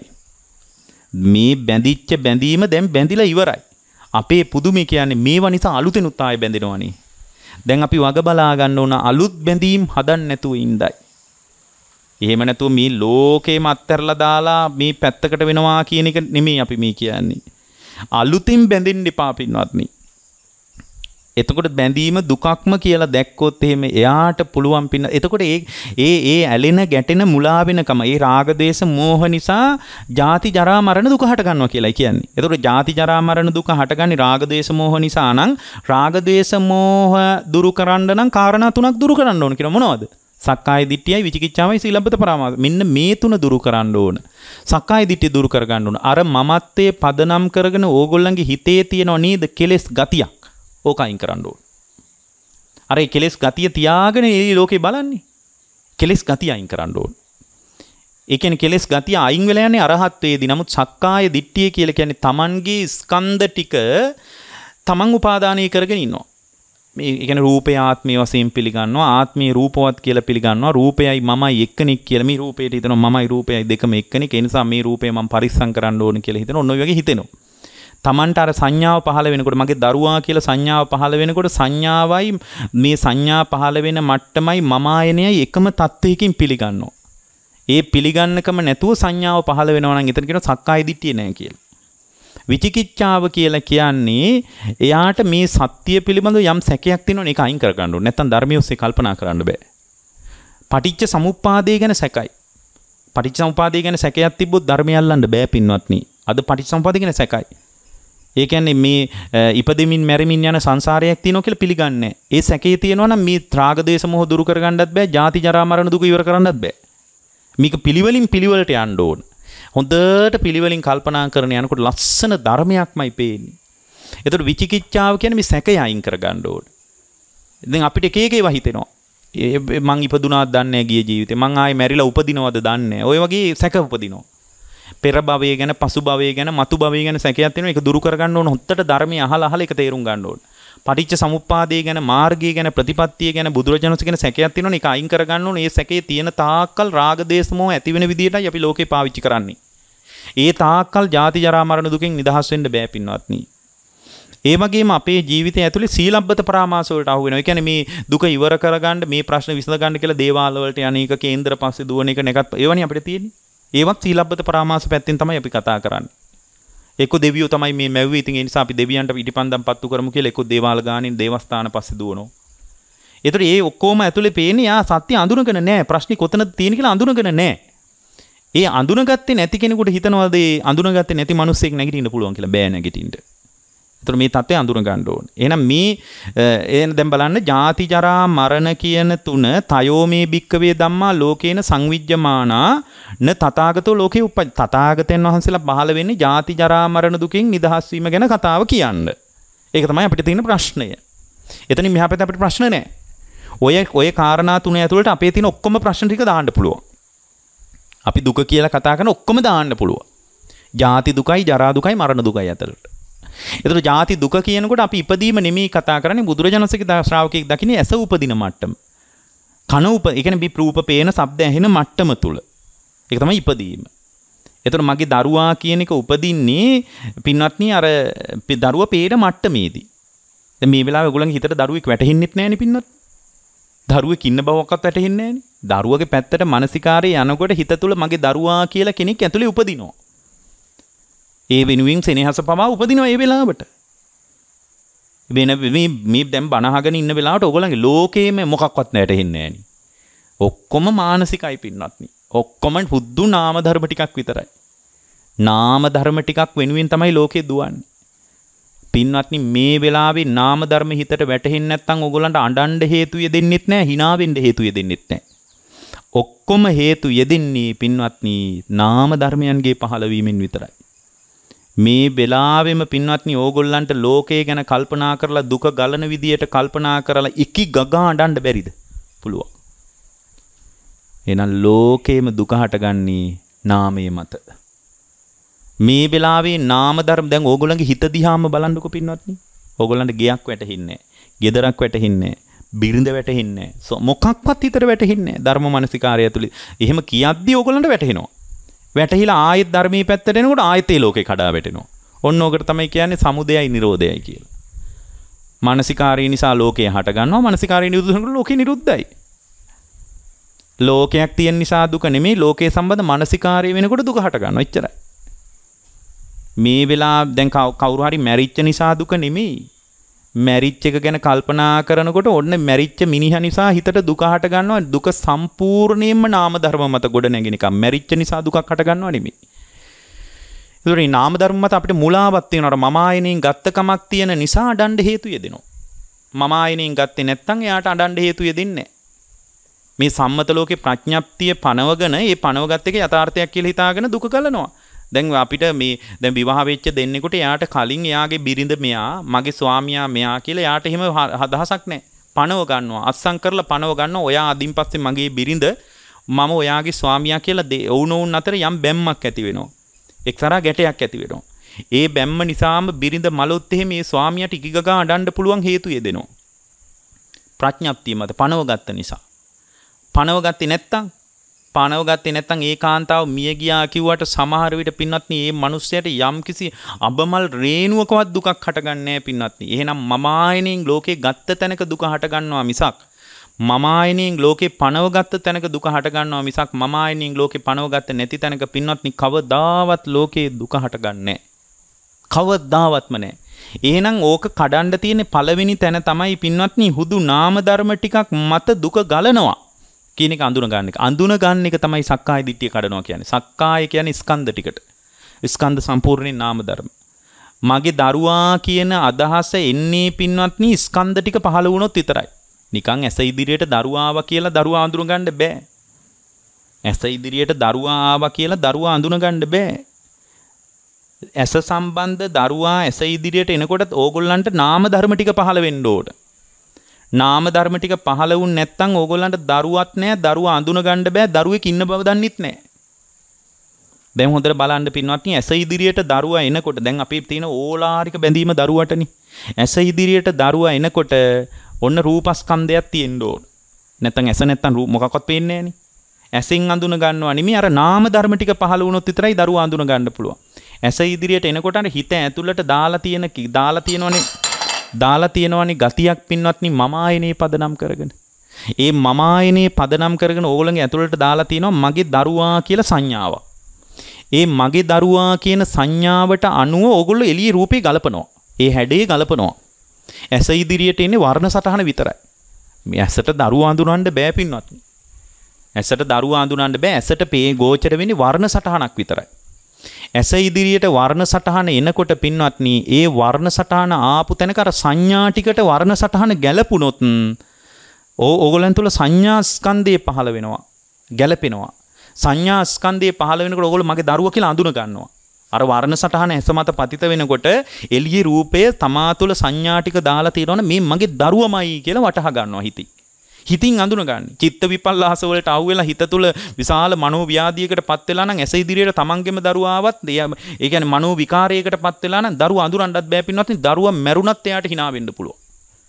S1: මේ බැඳිච්ච බැඳීම දැන් බැඳිලා ඉවරයි. අපේ පුදුමේ කියන්නේ මේවා නිසා අලුතෙනුත් ආය බැඳෙනවනේ. දැන් අපි වග බලා ගන්න ඕන අලුත් බැඳීම් හදන්න නැතුව ඉඳයි. එහෙම නැතුව මේ ලෝකේම අත්හැරලා දාලා මේ පැත්තකට වෙනවා කියන එක නෙමෙයි අපි මේ කියන්නේ. අලුතින් බැඳෙන්න එපා පින්වත්නි. එතකොට බැඳීම දුකක්ම කියලා දැක්කොත් එහෙම එයාට පුළුවන් පින්න. එතකොට ඒ ඇලෙන ගැටෙන මුලා වෙනකම ඒ රාග දේශ මෝහ නිසා ජාති ජරා මරණ දුක හට ගන්නවා කියලායි කියන්නේ. එතකොට ජාති ජරා මරණ දුක හටගන්නේ රාග දේශ මෝහ නිසා නම් රාග දේශ මෝහ දුරු කරන්න නම් කාරණා තුනක් දුරු කරන්න ඕන කියලා මොනවද? සක්කාය දිට්ඨියයි විචිකිච්ඡාවයි සීලබ්බත පරාමාස. මෙන්න මේ තුන දුරු කරන්න ඕන. සක්කාය දිට්ඨිය දුරු කරගන්න ඕන. අර මමත්වයේ පදනම් කරගෙන ඕගොල්ලන්ගේ හිතේ තියෙනව නේද කෙලෙස් ගතියක්. ඕක අයින් කරන්න ඕන. අර ඒ කෙලෙස් ගතිය තියාගෙන මේ ලෝකේ බලන්නේ. කෙලෙස් ගතිය අයින් කරන්න ඕන. ඒ කියන්නේ කෙලෙස් ගතිය අයින් වෙලා යන්නේ අරහත්ත්වයේදී. නමුත් සක්කාය දිට්ඨිය කියලා කියන්නේ තමන්ගේ ස්කන්ධ ටික තමන් උපාදානය කරගෙන ඉන්නවා. මේ කියන්නේ රූපය ආත්මය වශයෙන් පිළිගන්නවා, ආත්මය රූපවත් කියලා පිළිගන්නවා, රූපයයි මමයි එක්කෙනෙක් කියලා මේ රූපයට හිතනවා, මමයි රූපයයි දෙකම එක්කෙනෙක්. ඒ නිසා මේ රූපය මම පරිස්සම් කරන්න ඕන කියලා හිතනවා. ඔන්න ඔය වගේ හිතෙනවා. තමන්ට අර සංඥාව පහළ වෙනකොට මගේ දරුවා කියලා සංඥාව පහළ වෙනකොට සංඥාවයි මේ සංඥා පහළ වෙන මට්ටමයි මම ආයනයයි එකම තත්වයකින් පිළිගන්නවා. ඒ පිළිගන්නකම නැතුව සංඥාව පහළ වෙනවා නම් එතන කියනවා සක්කාය දිට්ඨිය නැහැ කියලා. විචිකිච්ඡාව කියලා කියන්නේ එයාට මේ සත්‍ය පිළිබඳව යම් සැකයක් තියෙනවනේ ඒක අයින් කර ගන්න ඕනේ. නැත්නම් ධර්මිය ඔස්සේ කල්පනා කරන්න බෑ. පටිච්ච සමුප්පාදය ගැන සැකයි. පටිච්ච සමුප්පාදය ගැන සැකයක් තිබ්බොත් ධර්මය අල්ලන්න බෑ පින්වත්නි. අද පටිච්ච සමුප්පාදය ගැන සැකයි. ඒ කියන්නේ මේ ඉපදෙමින් මැරෙමින් යන සංසාරයක් තියෙනවා කියලා පිළිගන්නේ නැහැ. ඒ සැකේ තියෙනවා නම් මේ ත්‍රාග දේශ මොහ දුරු කරගන්නත් බෑ, ජාති ජරා මරණ දුක ඉවර කරන්නත් බෑ. මේක පිළිවෙලින් පිළිවෙලට යන්න ඕන. හොඳට පිළිවෙලින් කල්පනා කරන යනකොට ලස්සන ධර්මයක්මයි පේන්නේ. ඒතකොට විචිකිච්ඡාව කියන්නේ මේ සැකය අයින් කරගන්න ඕන. දැන් අපිට එක එක ඒවා හිතෙනවා. මං ඉපදුනාද දන්නේ නැහැ ගිය ජීවිතේ. මං ආයේ මැරිලා උපදිනවද දන්නේ නැහැ. ඔය වගේ සැක උපදිනවා. පෙර භවය ගැන, පසු භවය ගැන, මතු භවය ගැන සැකයක් තියෙනවා. ඒක දුරු කරගන්න ඕන. හොත්තට ධර්මය අහලා ඒක තේරුම් ගන්න ඕන. පටිච්ච සමුප්පාදය ගැන, මාර්ගය ගැන, ප්‍රතිපත්තිය ගැන බුදුරජාණන් වහන්සේ ගැන සැකයක් තියෙනවනේ. ඒක අයින් කරගන්න ඕන. ඒ සැකේ තියෙන තාක්කල් රාග දේශ මොහ ඇති වෙන විදිහටයි අපි ලෝකේ පාවිච්චි කරන්නේ. ඒ තාක්කල් ජාති ජරා මරණ දුකෙන් නිදහස් වෙන්න බෑ පින්වත්නි. ඒ වගේම අපේ ජීවිතය ඇතුලේ සීලබ්බත පරාමාස වලට අහු වෙනවා. ඒ කියන්නේ මේ දුක ඉවර කරගන්න, මේ ප්‍රශ්න විසඳ ගන්න කියලා දේවාල වලට යන එක, කේන්දර පස්සේ දුවන එක නැගත් ඒවනේ අපිට තියෙන්නේ. ඒවත් සීලබ්බත පරාමාස පැත්තෙන් තමයි අපි කතා කරන්නේ. එක්ක දෙවියෝ තමයි මේ මැව්වේ. ඉතින් ඒ නිසා අපි දෙවියන්ට ඉටිපන්දම් පත්තු කරමු කියලා එක්ක දේවාල ගානින් දේවස්ථාන පස්සේ දුවනවා. ඒතර ඒ ඔක්කොම ඇතුලේ පේන්නේ යා සත්‍ය අඳුනගෙන නැහැ. ප්‍රශ්නේ කොතනද තියෙන කියලා අඳුනගෙන නැහැ. ඒ අඳුනගත්තේ නැති කෙනෙකුට හිතනවාද ඒ අඳුනගත්තේ නැති මිනිස්සෙක් නැගිටින්න පුළුවන් කියලා? බෑ නැගිටින්න. ඒතර මේ தත්ත්වය අඳුර ගන්න ඕනේ. එහෙනම් මේ දැන් බලන්න ජාති ජරා මරණ කියන තුන තයෝ මේ භික්කවේ ධම්මා ලෝකේන සංවිජ්ජමානා න තථාගතෝ ලෝකේ උප්පජ්ජ. තථාගතයන් වහන්සේලා පහළ වෙන්නේ ජාති ජරා මරණ දුකින් නිදහස් වීම ගැන කතාව කියන්න. ඒක තමයි අපිට තියෙන ප්‍රශ්නය. එතනින් මෙහා පැත්තේ අපිට ප්‍රශ්න නැහැ. ඔය කාරණා තුන ඇතුළට අපේ තියෙන ඔක්කොම ප්‍රශ්න ටික දාන්න පුළුවන්. අපි දුක කියලා කතා කරන ඔක්කොම දාන්න පුළුවන්. ජාති දුකයි ජරා දුකයි මරණ දුකයි ඇතුළට. ඒතර ජාති දුක කියනකොට අපි ඉපදීම නෙමෙයි කතා කරන්නේ බුදුරජාණන්සේගේ ශ්‍රාවකෙක් දකින්නේ ඇස උපදින මට්ටම. කන ඒ කියන්නේ රූප පේන ශබ්ද ඇහෙන මට්ටම තුල. ඒක තමයි ඉපදීම. ඒතර මගේ දරුවා කියන එක උපදින්නේ පින්වත්නි අර දරුවා පේන මට්ටමේදී. දැන් මේ වෙලාවේ ඔයගොල්ලන්ගේ හිතට දරුවෙක් වැටෙන්නෙත් නැහැනේ පින්වත්. දරුවෙක් ඉන්න බවක්වත් වැටහෙන්නේ නැහැනේ. දරුවගේ පැත්තට මානසිකාරයේ යනකොට හිත තුල මගේ දරුවා කියලා කෙනෙක් ඇතුලේ උපදිනවා. ඒ වෙනුවෙන් සෙනෙහස පවා උපදිනවා ඒ වෙලාවට. මේ දැන් බණ අහගෙන ඉන්න වෙලාවට ඔයගොල්ලන්ගේ ලෝකේම මොකක්වත් වැටහෙන්නේ නැහැනේ. ඔක්කොම මානසිකයි පින්වත්නි. ඔක්කොම හුදු නාම ධර්ම ටිකක් විතරයි. නාම ධර්ම ටිකක් වෙනුවෙන් තමයි ලෝකේ දුවන්නේ. පින්වත්නි මේ වෙලාවේ නාම ධර්ම හිතට වැටෙන්නේ නැත්නම් ඔයගොල්ලන්ට අඬන්න හේතු යෙදෙන්නෙත් නැහැ, hina වෙන්න හේතු යෙදෙන්නෙත් නැහැ. ඔක්කොම හේතු යෙදෙන්නේ පින්වත්නි නාම ධර්මයන්ගේ පහළවීමෙන් විතරයි. මේ වෙලාවෙම පින්වත්නි ඕගොල්ලන්ට ලෝකය ගැන කල්පනා කරලා දුක ගලන විදියට කල්පනා කරලා ඉකි ගගා අඬන්න බැරිද? පුළුවන්. එහෙනම් ලෝකේම දුක හටගන්නේ නාමයේ මත. මේ වෙලාවේ නාම ධර්ම දැන් ඕගොල්ලන්ගේ හිත දිහාම බලන්නකො පින්වත්නි. ඕගොල්ලන්ට ගෙයක් වැටෙන්නේ නැහැ. ගෙදරක් වැටෙන්නේ නැහැ. බිරිඳ වැටෙන්නේ නැහැ. මොකක්වත් හිතට වැටෙන්නේ නැහැ. ධර්ම මානසිකාරය ඇතුළේ. එහෙම කියද්දි ඕගොල්ලන්ට වැටෙනවා. වැටහිලා ආයෙත් ධර්මයේ පැත්තට එනකොට ආයෙත් ඒ ලෝකේ කඩා වැටෙනවා. ඔන්න ඕකට තමයි කියන්නේ සමුදයයි නිරෝධයයි කියලා. මානසිකාරය නිසා ලෝකේ හට ගන්නවා. මානසිකාරය නිරුද්ධ වෙනකොට ලෝකේ නිරුද්ධයි. ලෝකයක් තියෙන නිසා දුක නෙමෙයි ලෝකයේ සම්බන්ධ මානසිකාරය වෙනකොට දුක හට ගන්නවා. එච්චරයි. මේ වෙලාව දැන් කවුරු හරි මැරිච්ච නිසා දුක නෙමෙයි. මැරිච්ච එක ගැන කල්පනා කරනකොට ඔන්න මැරිච්ච මිනිහා නිසා හිතට දුක හට ගන්නවා. දුක සම්පූර්ණයෙන්ම නාම ධර්ම මත ගොඩ නැගෙන එක. මැරිච්ච නිසා දුකක් හට ගන්නව නෙමෙයි. ඒතකොට මේ නාම ධර්ම මත අපිට මුලාවක් තියෙනවා. මම ආයෙනින් ගත්ත කමක් තියෙන නිසා අඬන්න හේතු යෙදෙනවා. මම ආයෙනින් ගත්තේ නැත්නම් එයාට අඬන්න හේතු යෙදෙන්නේ නැහැ. මේ සම්මත ලෝකේ ප්‍රඥප්තිය පනවගෙන ඒ පනවගත් එක යථාර්ථයක් කියලා හිතාගෙන දුක ගලනවා. දැන් අපිට මේ දැන් විවාහ වෙච්ච දෙන්නෙකුට එයාට කලින් එයාගේ බිරිඳ මෙයා මගේ ස්වාමියා මෙයා කියලා එයාට එහෙම අදහසක් නැහැ. පනව ගන්නවා. අත්සන් කරලා පනව ගන්නවා. ඔයා අදින් පස්සේ මගේ බිරිඳ මම ඔයාගේ ස්වාමියා කියලා ඔවුනොවුන් අතර යම් බැම්මක් ඇති වෙනවා. එක්තරා ගැටයක් ඇති වෙනවා. ඒ බැම්ම නිසාම බිරිඳ මලොත් එහෙම මේ ස්වාමියාට ඉකිගගා අඬන්න පුළුවන් හේතු යෙදෙනවා. ප්‍රඥප්තිය මත පනව ගත්ත නිසා. පනව ගත්තේ නැත්තම් ඒ කාන්තාව මිය ගියා කිව්වට සමහර විට පින්වත්නි මේ මිනිස්සයාට යම්කිසි අබමල් රේණුවකවත් දුකක් හටගන්නේ නැහැ පින්වත්නි. එහෙනම් මම ආයෙනින් ලෝකේ ගත්ත තැනක දුක හට ගන්නවා මිසක් මම ආයෙනින් ලෝකේ පනව ගත්ත තැනක දුක හට ගන්නවා මිසක් මම ආයෙනින් ලෝකේ පනව ගත්ත නැති තැනක පින්වත්නි කවදාවත් ලෝකේ දුක හටගන්නේ නැහැ. කවදාවත්ම නැහැ. එහෙනම් ඕක කඩන්න තියෙන පළවෙනි තැන තමයි පින්වත්නි හුදු නාම ධර්ම ටිකක් මත දුක ගලනවා. කියන එක අඳුන ගන්න එක. අඳුන ගන්න එක තමයි සක්කාය දිට්ඨිය කඩනවා කියන්නේ. සක්කාය කියන්නේ ස්කන්ධ ටිකට. ස්කන්ධ සම්පූර්ණයෙන් නාම ධර්ම. මගේ දරුවා කියන අදහස එන්නේ පින්වත්නි ස්කන්ධ ටික පහළ වුණොත් විතරයි. නිකන් ඇස ඉදිරියට දරුවා ආවා කියලා දරුවා අඳුන ගන්න බෑ. ඇස ඉදිරියට දරුවා ආවා කියලා දරුවා අඳුන ගන්න බෑ. ඇස සම්බන්ධ දරුවා ඇස ඉදිරියට එනකොට ඕගොල්ලන්ට නාම ධර්ම ටික පහළ වෙන්න ඕන. නාම ධර්ම ටික පහළ වුන් නැත්නම් ඕගොල්ලන්ට දරුවක් නැහැ. දරුවා අඳුන ගන්න බෑ. දරුවෙක් ඉන්න බව දන්නෙත් නැහැ. දැන් හොඳට බලන්න පින්වත්නි ඇස ඉදිරියට දරුවා එනකොට දැන් අපේ තියෙන ඕලාරික බැඳීම දරුවටනේ. ඇස ඉදිරියට දරුවා එනකොට ඔන්න රූපස්කන්ධයක් තියෙන්න ඕන. නැත්නම් ඇස නැත්නම් මොකක්වත් පේන්නේ නැහනේ. ඇසෙන් අඳුන ගන්නවා නෙමෙයි අර නාම ධර්ම ටික පහළ වුණොත් විතරයි දරුවා අඳුන ගන්න පුළුවන්. ඇස ඉදිරියට එනකොට අර හිත ඇතුළට දාලා තියෙනවනේ ගතියක් පින්වත්නි මම ආයනේ පදනම් කරගෙන. ඒ මම ආයනේ පදනම් කරගෙන ඕගොල්ලන්ගේ ඇතුළට දාලා තියෙනවා මගේ දරුවා කියලා සංඥාවක්. ඒ මගේ දරුවා කියන සංඥාවට අනුව ඕගොල්ලෝ එළියේ රූපේ ගලපනවා. ඒ හැඩේ ගලපනවා. ඇස ඉදිරියට එන්නේ වර්ණ සටහන විතරයි. මේ ඇසට දරුවා අඳුනන්න බෑ පින්වත්නි. ඇසට දරුවා අඳුනන්න බෑ. ඇසට ගෝචර වෙන්නේ වර්ණ සටහනක් විතරයි. ඇස ඉදිරියට වර්ණ සටහන එනකොට පින්වත්නි ඒ වර්ණ සටහන ආපු තැනක අර සංඥා ටිකට වර්ණ සටහන ගැලපුණොත් ඕගොල්ලන් තුල සංඥා ස්කන්ධය පහළ වෙනවා ගැලපෙනවා. සංඥා ස්කන්ධය පහළ වෙනකොට ඕගොල්ලෝ මගේ දරුවා කියලා අඳුන ගන්නවා. අර වර්ණ සටහන ඇස මත පතිත වෙනකොට එළියේ රූපය තමා තුළ සංඥා ටික දාලා තියෙනවනේ මේ මගේ දරුවමයි කියලා වටහා ගන්නවා හිතින් අඳුනගන්නේ. චිත්ත විපල්ලාස වලට අහු වෙලා හිත තුළ විශාල මනෝ ව්‍යාධියකට පත් වෙලා නම් ඇස ඉදිරියට තමන්ගේම දරුවා ආවත් ඒ කියන්නේ මනෝ විකාරයකට පත් වෙලා නම් දරුවා අඳුරන්නත් බෑ පින්නත් දරුවා මැරුණත් එයාට hina වෙන්න පුළුවන්.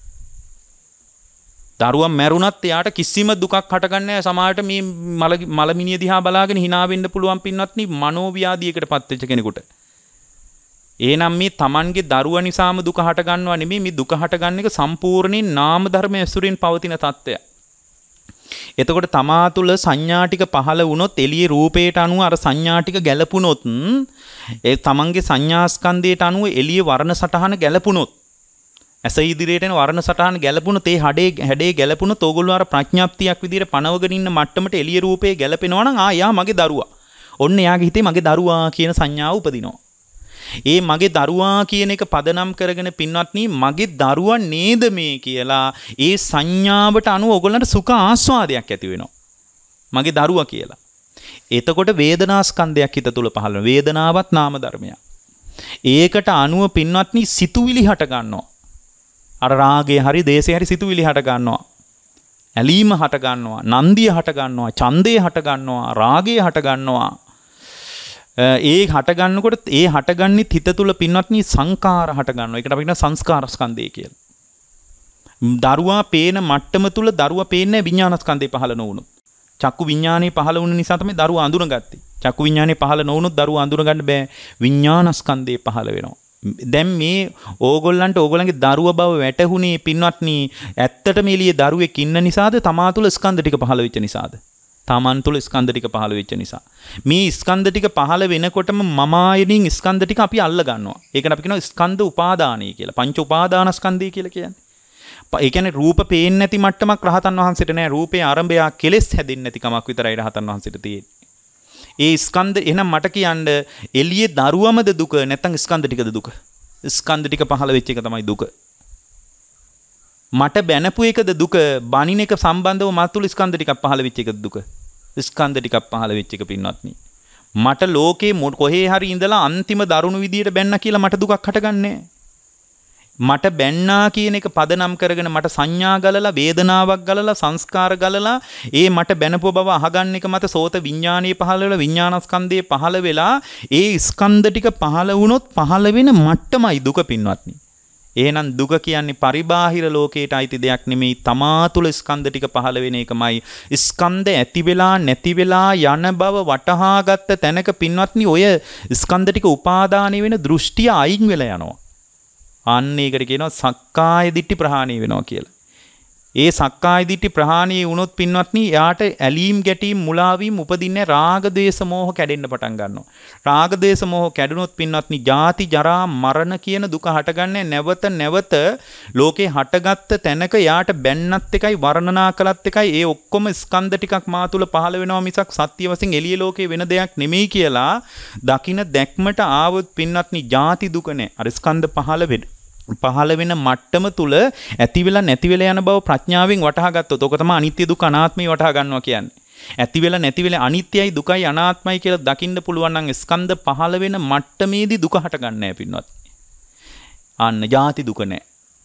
S1: දරුවා මැරුණත් එයාට කිසිම දුකක් හටගන්නේ නැහැ. සමහරට මේ මලමිනිය දිහා බලාගෙන hina වෙන්න පුළුවන් පින්වත්නි මනෝ ව්‍යාධියකට පත් වෙච්ච කෙනෙකුට. එහෙනම් මේ Tamanගේ දරුවා නිසාම දුක හට ගන්නවා නෙමෙයි මේ දුක හටගන්න එක සම්පූර්ණයෙන් නාම ධර්ම ඇසුරින් පවතින తত্ত্বය. එතකොට තමා තුළ සංඥා ටික පහළ වුණොත් එළියේ රූපයට අනුව අර සංඥා ටික ගැලපුණොත් ඒ Tamanගේ සංඥා ස්කන්ධයට අනුව එළියේ වර්ණ සටහන ගැලපුණොත් ඇස ඉදිරියට එන වර්ණ සටහන ගැලපුණොත් ඒ හැඩේ ගැලපුණොත් ඕගොල්ලෝ අර ප්‍රඥාප්තියක් විදිහට පනවගෙන ඉන්න මට්ටමට එළියේ රූපේ ගැලපෙනවා නම් යා මගේ දරුවා. ඔන්න එයාගේ හිතේ මගේ දරුවා කියන සංඥාව උපදිනවා. ඒ මගේ දරුවා කියන එක පදනම් කරගෙන පින්වත්නි මගේ දරුවා නේද මේ කියලා ඒ සංඥාවට අනුව ඔයගොල්ලන්ට සුඛ ආස්වාදයක් ඇති වෙනවා. මගේ දරුවා කියලා. එතකොට වේදනා ස්කන්ධයක් හිත තුල පහළ වෙනවා. වේදනාවත් නාම ධර්මයක්. ඒකට අනුව පින්වත්නි සිතුවිලි හට ගන්නවා. අර රාගය හරි දේශය හරි සිතුවිලි හට ගන්නවා. ඇලීම හට ගන්නවා. නන්දිය හට ගන්නවා. ඡන්දය හට ගන්නවා. රාගය හට ගන්නවා. ඒ හට ගන්නකොට ඒ හටගන්නේ හිත තුල පින්වත්නි සංකාර හට ගන්නවා. ඒකට අපි කියන සංස්කාර ස්කන්ධය කියලා. දරුවා පේන මට්ටම තුල දරුවා පේන්නේ විඥාන ස්කන්ධය පහළ නොවුණොත්. චක්කු විඥානේ පහළ වුණ නිසා තමයි දරුවා අඳුනගත්තේ. චක්කු විඥානේ පහළ නොවුණොත් දරුවා අඳුනගන්න බෑ. විඥාන ස්කන්ධය පහළ වෙනවා. දැන් මේ ඕගොල්ලන්ට ඕගොල්ලන්ගේ දරුවා බව වැටහුනේ පින්වත්නි ඇත්තටම එළියේ දරුවෙක් ඉන්න නිසාද තමා තුල ස්කන්ධ ටික පහළ වෙච්ච නිසාද? තමන් තුළ ස්කන්ධ ටික පහළ වෙච්ච නිසා. මේ ස්කන්ධ ටික පහළ වෙනකොටම මම ආයනින් ස්කන්ධ ටික අපි අල්ල ගන්නවා. ඒකට අපි කියනවා ස්කන්ධ උපාදානයි කියලා. පංච උපාදාන ස්කන්ධය කියලා කියන්නේ. ඒ කියන්නේ රූප පේන්නේ නැති මට්ටමක් රහතන් වහන්සේට නෑ. රූපේ ආරම්භය කෙලෙස් හැදෙන්නේ නැති කමක් විතරයි රහතන් වහන්සේට තියෙන්නේ. ඒ ස්කන්ධ එහෙනම් මට කියන්න එළියේ දරුවමද දුක නැත්නම් ස්කන්ධ ටිකද දුක? ස්කන්ධ ටික පහළ වෙච්ච එක තමයි දුක. මට බැනපු එකද දුක? බණින එක සම්බන්ධව මතුළු ස්කන්ධ ටිකක් පහළ වෙච්ච එකද දුක? ස්කන්ධ ටිකක් පහළ වෙච්ච එක පින්වත්නි. මට ලෝකේ කොහේ හරි ඉඳලා අන්තිම දරුණු විදියට බැන්න කියලා මට දුකක් හටගන්නේ. මට බැන්නා කියන එක පදනම් කරගෙන මට සංඥා ගලලා වේදනාවක් ගලලා සංස්කාර ගලලා ඒ මට බැනපුව බව අහගන්න එක මත සෝත විඥානීය පහළ වෙලා විඥානස්කන්ධයේ පහළ වෙලා ඒ ස්කන්ධ ටික පහළ වුණොත් පහළ වෙන මට්ටමයි දුක පින්වත්නි. එහෙනම් දුක කියන්නේ පරිබාහිර ලෝකයට අයිති දෙයක් නෙමෙයි තමා තුළ ස්කන්ධ ටික පහළ වෙන එකමයි. ස්කන්ධ ඇති වෙලා නැති වෙලා යන බව වටහාගත්ත තැනක පින්වත්නි ඔය ස්කන්ධ ටික උපාදානය වෙන දෘෂ්ටිය අයින් වෙලා යනවා. අන්න ඒකට කියනවා සක්කාය දිට්ඨි ප්‍රහාණය වෙනවා කියලා. ඒ සක්කාය දිට්ඨි ප්‍රහාණය වුණොත් පින්වත්නි යාට ඇලීම් ගැටීම් මුලාවීම් උපදින්නේ රාග දේශ මොහ කැඩෙන්න පටන් ගන්නවා. රාග දේශ මොහ කැඩුණොත් පින්වත්නි ජාති ජරා මරණ කියන දුක හටගන්නේ නැවත නැවත ලෝකේ හටගත්ත තැනක යාට බැන්නත් එකයි වර්ණනා කළත් එකයි ඒ ඔක්කොම ස්කන්ධ ටිකක් මා තුල පහළ වෙනවා මිසක් සත්‍ය වශයෙන් එළිය ලෝකේ වෙන දෙයක් නෙමෙයි කියලා දකින දැක්මට ආවොත් පින්වත්නි ජාති දුක නැහැ. අර ස්කන්ධ පහළ වෙන මට්ටම තුල ඇති වෙලා නැති වෙලා යන බව ප්‍රඥාවෙන් වටහා ගත්තොත් ඔක තමයි අනිත්‍ය දුක්ඛ අනාත්මයි වටහා ගන්නවා කියන්නේ. ඇති වෙලා නැති වෙලා අනිත්‍යයි දුකයි අනාත්මයි කියලා දකින්න පුළුවන් නම් ස්කන්ධ පහළ වෙන මට්ටමේදී දුක හටගන්නේ නැහැ පින්වත්. අන්න ජාති දුක නැහැ.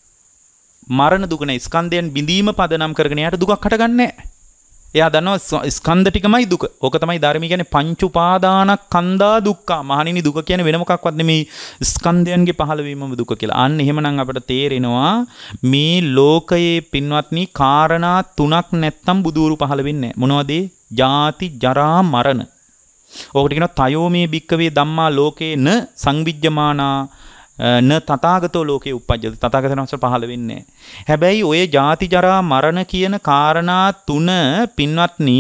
S1: මරණ දුක නැහැ. ස්කන්ධයන් බිඳීම පදනම් කරගෙන යාට දුකක් හටගන්නේ නැහැ. එයා දන්නවා ස්කන්ධ ටිකමයි දුක. ඕක තමයි ධර්මය කියන්නේ පංච උපාදානස්කන්ධා දුක්ඛ. මහණෙනි දුක කියන්නේ වෙන මොකක්වත් නෙමෙයි ස්කන්ධයන්ගේ පහළවීමම දුක කියලා. අන්න එහෙමනම් අපිට තේරෙනවා මේ ලෝකයේ පින්වත්නි කාරණා තුනක් නැත්තම් බුදුරු පහළ වෙන්නේ නැහැ. මොනවද? ජාති ජරා මරණ. ඕකට කියනවා තයෝ මේ භික්කවේ ධම්මා ලෝකේන සංවිජ්ජමානා න තථාගතෝ ලෝකේ උප්පජ්ජති. තථාගතයන් වහන්සේ පහළ වෙන්නේ නැහැ. හැබැයි ඔය ජාති ජරා මරණ කියන කාරණා තුන පින්වත්නි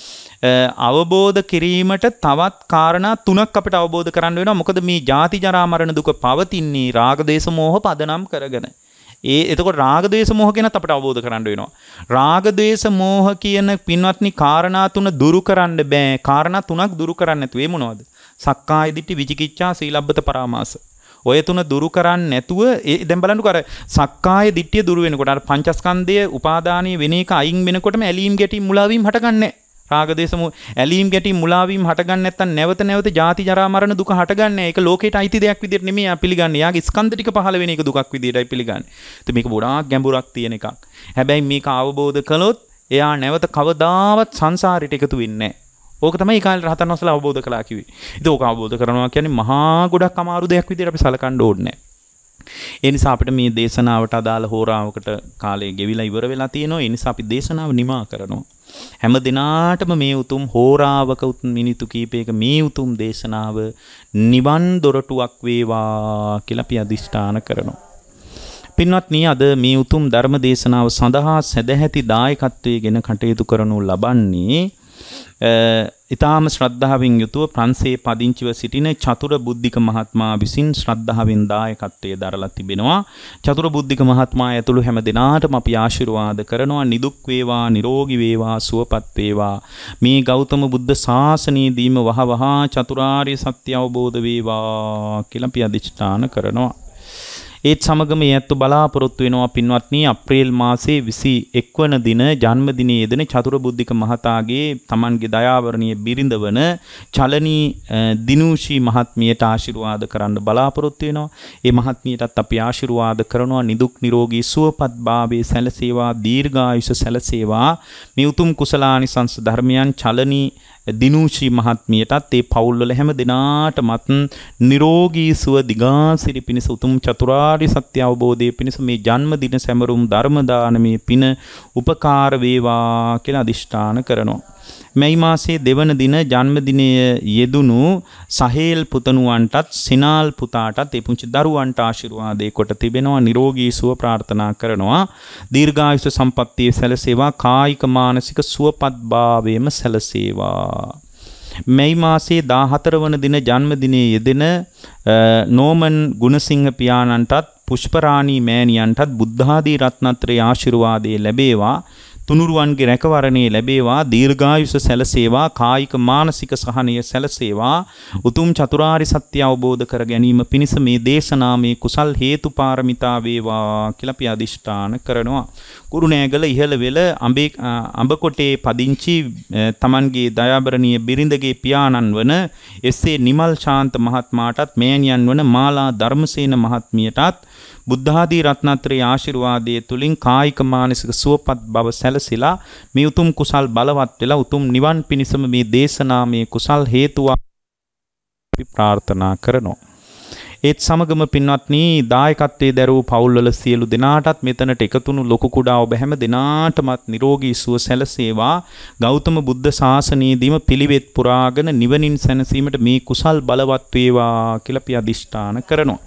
S1: අවබෝධ කිරීමට තවත් කාරණා තුනක් අපිට අවබෝධ කරන්න වෙනවා. මොකද මේ ජාති ජරා මරණ දුක පවතින්නේ රාග දේශ මොහ පදනම් කරගෙන. එතකොට රාග දේශ මොහ ගැනත් අපිට අවබෝධ කරන්න වෙනවා. රාග දේශ මොහ කියන පින්වත්නි කාරණා තුන දුරු කරන්න බෑ. කාරණා තුනක් දුරු කරන්න නැතුව ඒ මොනවද?
S2: සක්කාය දිට්ඨි, විචිකිච්ඡා, සීලබ්බත පරාමාස. ඔය තුන දුරු කරන්නේ නැතුව දැන් බලන්නකෝ අර සක්කාය දිට්ඨිය දුරු වෙනකොට අර පංචස්කන්ධය උපාදානීය වෙන එක අයින් වෙනකොටම ඇලීම් ගැටීම් මුලාවීම් හටගන්නේ නැහැ. රාගදේශම ඇලීම් ගැටීම් මුලාවීම් හටගන්නේ නැත්නම් නැවත නැවත ජාති ජරා මරණ දුක හටගන්නේ නැහැ. ඒක ලෝකේට අයිති දෙයක් විදිහට නෙමෙයි ආ පිළිගන්නේ. යාගේ ස්කන්ධ ටික පහළ වෙන එක දුකක් විදිහටයි පිළිගන්නේ. ඉතින් මේක ගොඩාක් ගැඹුරක් තියෙන එකක්. හැබැයි මේක අවබෝධ කළොත් එයා නැවත කවදාවත් සංසාරයට එකතු වෙන්නේ නැහැ. ඕක තමයි කාලේ රහතන් වහන්සේලා අවබෝධ කළා කිව්වේ. ඉතින් ඕක අවබෝධ කරනවා කියන්නේ මහා ගොඩක් අමාරු දෙයක් විදිහට අපි සලකන්න ඕනේ නැහැ. ඒ නිසා අපිට මේ දේශනාවට අදාළ හෝරාවකට කාලය ගෙවිලා ඉවර වෙලා තියෙනවා. ඒ නිසා අපි දේශනාව නිමා කරනවා. හැම දිනාටම මේ උතුම් හෝරාවක මිනිත්තු කීපයක මේ උතුම් දේශනාව නිවන් දොරටුවක් වේවා කියලා අපි අදිෂ්ඨාන කරනවා. පින්වත්නි, අද මේ උතුම් ධර්ම දේශනාව සඳහා සදැහැති දායකත්වයේ ගෙන කටයුතු කරනු ලබන්නේ ඊටාම ශ්‍රද්ධාවෙන් යුතුව ප්‍රංශයේ පදිංචිව සිටින චතුර බුද්ධික මහත්මයා විසින් ශ්‍රද්ධාවෙන් දායකත්වයේ දරලා තිබෙනවා. චතුර බුද්ධික මහත්මයා ඇතුළු හැම දිනාටම අපි ආශිර්වාද කරනවා. නිදුක් වේවා, නිරෝගී වේවා, සුවපත් වේවා. මේ ගෞතම බුද්ධ ශාසනයේදීම වහවහ චතුරාර්ය සත්‍ය අවබෝධ වේවා කියලා අපි අධිෂ්ඨාන කරනවා. ඒත් සමගම යැත්තු බලාපොරොත්තු වෙනවා පින්වත්නි, අප්‍රේල් මාසයේ 21 වන දින ජන්මදිනයේ යෙදෙන චතුර බුද්ධික මහතාගේ තමන්ගේ දයාවරණීය බිරිඳ වන චලනී දිනූෂී මහත්මියට ආශිර්වාද කරන්න බලාපොරොත්තු වෙනවා. ඒ මහත්මියටත් අපි ආශිර්වාද කරනවා. නිදුක් නිරෝගී සුවපත් භාවයේ සැලසේවා, දීර්ඝායුෂ සැලසේවා. මේ උතුම් කුසලානිසංස ධර්මයන් චලනී දිනූෂී මහත්මියටත් ඒ පවුල්වල හැම දිනාටමත් නිරෝගී සුව දිගාසිරි පිණිස උතුම් චතුරාර්ය සත්‍ය අවබෝධයේ පිණිස මේ ජන්මදින සැමරුම් ධර්ම දානමේ පින උපකාර වේවා කියලා අදිෂ්ඨාන කරනවා. මේ මාසයේ දෙවන දින ජන්මදිනයේ යෙදුණු සහේල් පුතණුවන්ටත් සිනාල් පුතාටත් ඒ පුංචි දරුවන්ට ආශිර්වාදේ කොට තිබෙනවා. නිරෝගී සුව ප්‍රාර්ථනා කරනවා. දීර්ඝායුෂ සම්පන්නිය සැලසේවා. කායික මානසික සුවපත් භාවයේම සැලසේවා. මේ මාසයේ 14 වන දින ජන්මදිනයේ යෙදෙන නෝමන් ගුණසිංහ පියාණන්ටත් පුෂ්පරාණී මෑණියන්ටත් බුද්ධාදී රත්නත්‍රයේ ආශිර්වාදේ ලැබේවා. තුනුරුවන්ගේ රැකවරණේ ලැබේවා. දීර්ඝායුෂ සැලසේවා. කායික මානසික සහනය සැලසේවා. උතුම් චතුරාර්ය සත්‍ය අවබෝධ කර ගැනීම පිණිස මේ දේශනාමේ කුසල් හේතුපාරමිතා වේවා කියලා අපි අදිෂ්ඨාන කරනවා. කුරුණෑගල ඉහළවෙල අඹකොටේ පදිංචි තමන්ගේ දයාබරණීය බිරිඳගේ පියාණන් වන එස්.ඒ. නිමල් ශාන්ත මහත්මයාටත් මෑණියන් වන මාලා ධර්මසේන මහත්මියටත් බුද්ධාදී රත්නත්‍රයේ ආශිර්වාදයේ තුලින් කායික මානසික සුවපත් බව සැලසিলা මේ උතුම් කුසල් බලවත් වෙලා උතුම් නිවන් පිණිසම මේ දේශනාමේ කුසල් හේතුවා අපි ප්‍රාර්ථනා කරනවා. ඒත් සමගම පින්වත්නි, දායකත්වයේ දරූ පවුල්වල සියලු දෙනාටත් මෙතනට එකතුණු ලොකු කුඩා ඔබ හැම දෙනාටමත් නිරෝගී සුව සැලසේවා. ගෞතම බුද්ධ ශාසනයේදීම පිළිවෙත් පුරාගෙන නිවනින් සැනසීමට මේ කුසල් බලවත් වේවා කියලා අපි අදිෂ්ඨාන කරනවා.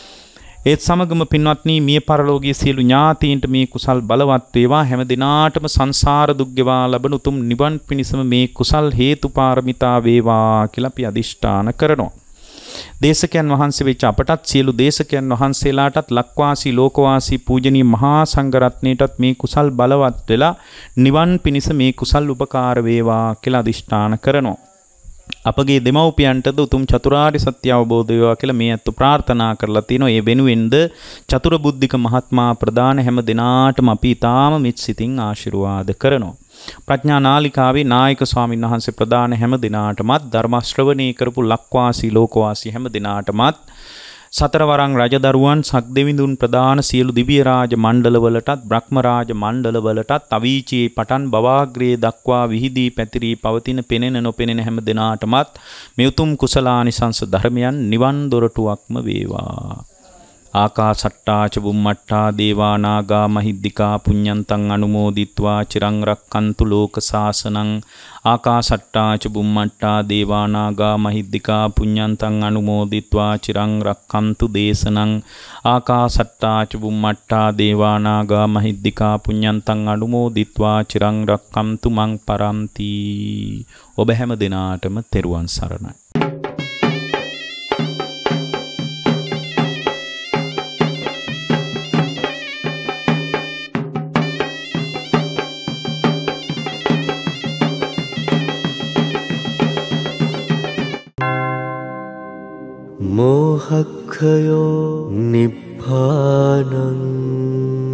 S2: ඒත් සමගම පින්වත්නි, මිය පරලෝකීය සියලු ඥාතීන්ට මේ කුසල් බලවත් වේවා. හැම දිනාටම සංසාර දුක් ගෙවා ලබන උතුම් නිවන් පිණිසම මේ කුසල් හේතුපාරමිතා වේවා කියලා අපි අදිෂ්ඨාන කරනවා. දේශකයන් වහන්සේ වෙච්ච අපටත් සියලු දේශකයන් වහන්සේලාටත් ලක්වාසී ලෝකවාසී පූජනීය මහා සංඝරත්නයටත් මේ කුසල් බලවත් වෙලා නිවන් පිණිස මේ කුසල් උපකාර වේවා කියලා අදිෂ්ඨාන කරනවා. අපගේ දෙමව්පියන්ටද උතුම් චතුරාර්ය සත්‍ය අවබෝධ වේවා කියලා මේ අත්තු ප්‍රාර්ථනා කරලා තිනවා. ඒ වෙනුවෙන්ද චතුර බුද්ධික මහත්මයා ප්‍රදාන හැම දිනාටම අපි ඊටාම මෙත් සිතින් ආශිර්වාද කරනවා. ප්‍රඥා නාලිකාවේ නායක ස්වාමීන් වහන්සේ ප්‍රදාන හැම දිනාටමත් ධර්ම ශ්‍රවණී කරපු ලක්වාසී ලෝකවාසී හැම දිනාටමත් සතරවරන් රජදරුවන් සක්දෙවිඳුන් ප්‍රදාන සියලු දිව්‍ය රාජ මණ්ඩලවලටත් බ්‍රහ්ම රාජ මණ්ඩලවලටත් අවීචී පටන් බවාග්‍රේ දක්වා විහිදී පැතිරී පවතින පෙනෙන නොපෙනෙන හැම දිනාටමත් මේ උතුම් කුසලානිසංස ධර්මයන් නිවන් දොරටුවක්ම වේවා. ආකාසට්ටා ච බුම්මට්ටා දේවා නාග මහිද්దికා පුඤ්ඤන්තං අනුමෝදිත්වා චිරං රක්칸තු ලෝක සාසනං. ආකාසට්ටා ච බුම්මට්ටා දේවා නාග මහිද්దికා පුඤ්ඤන්තං අනුමෝදිත්වා චිරං රක්칸තු දේශනං. ආකාසට්ටා ච බුම්මට්ටා දේවා නාග මහිද්దికා පුඤ්ඤන්තං අනුමෝදිත්වා චිරං රක්칸තු මං පරන්ති. ඔබ හැම දිනාටම තෙරුවන් සරණයි.
S3: මෝහක්ඛයෝ නිබ්බානං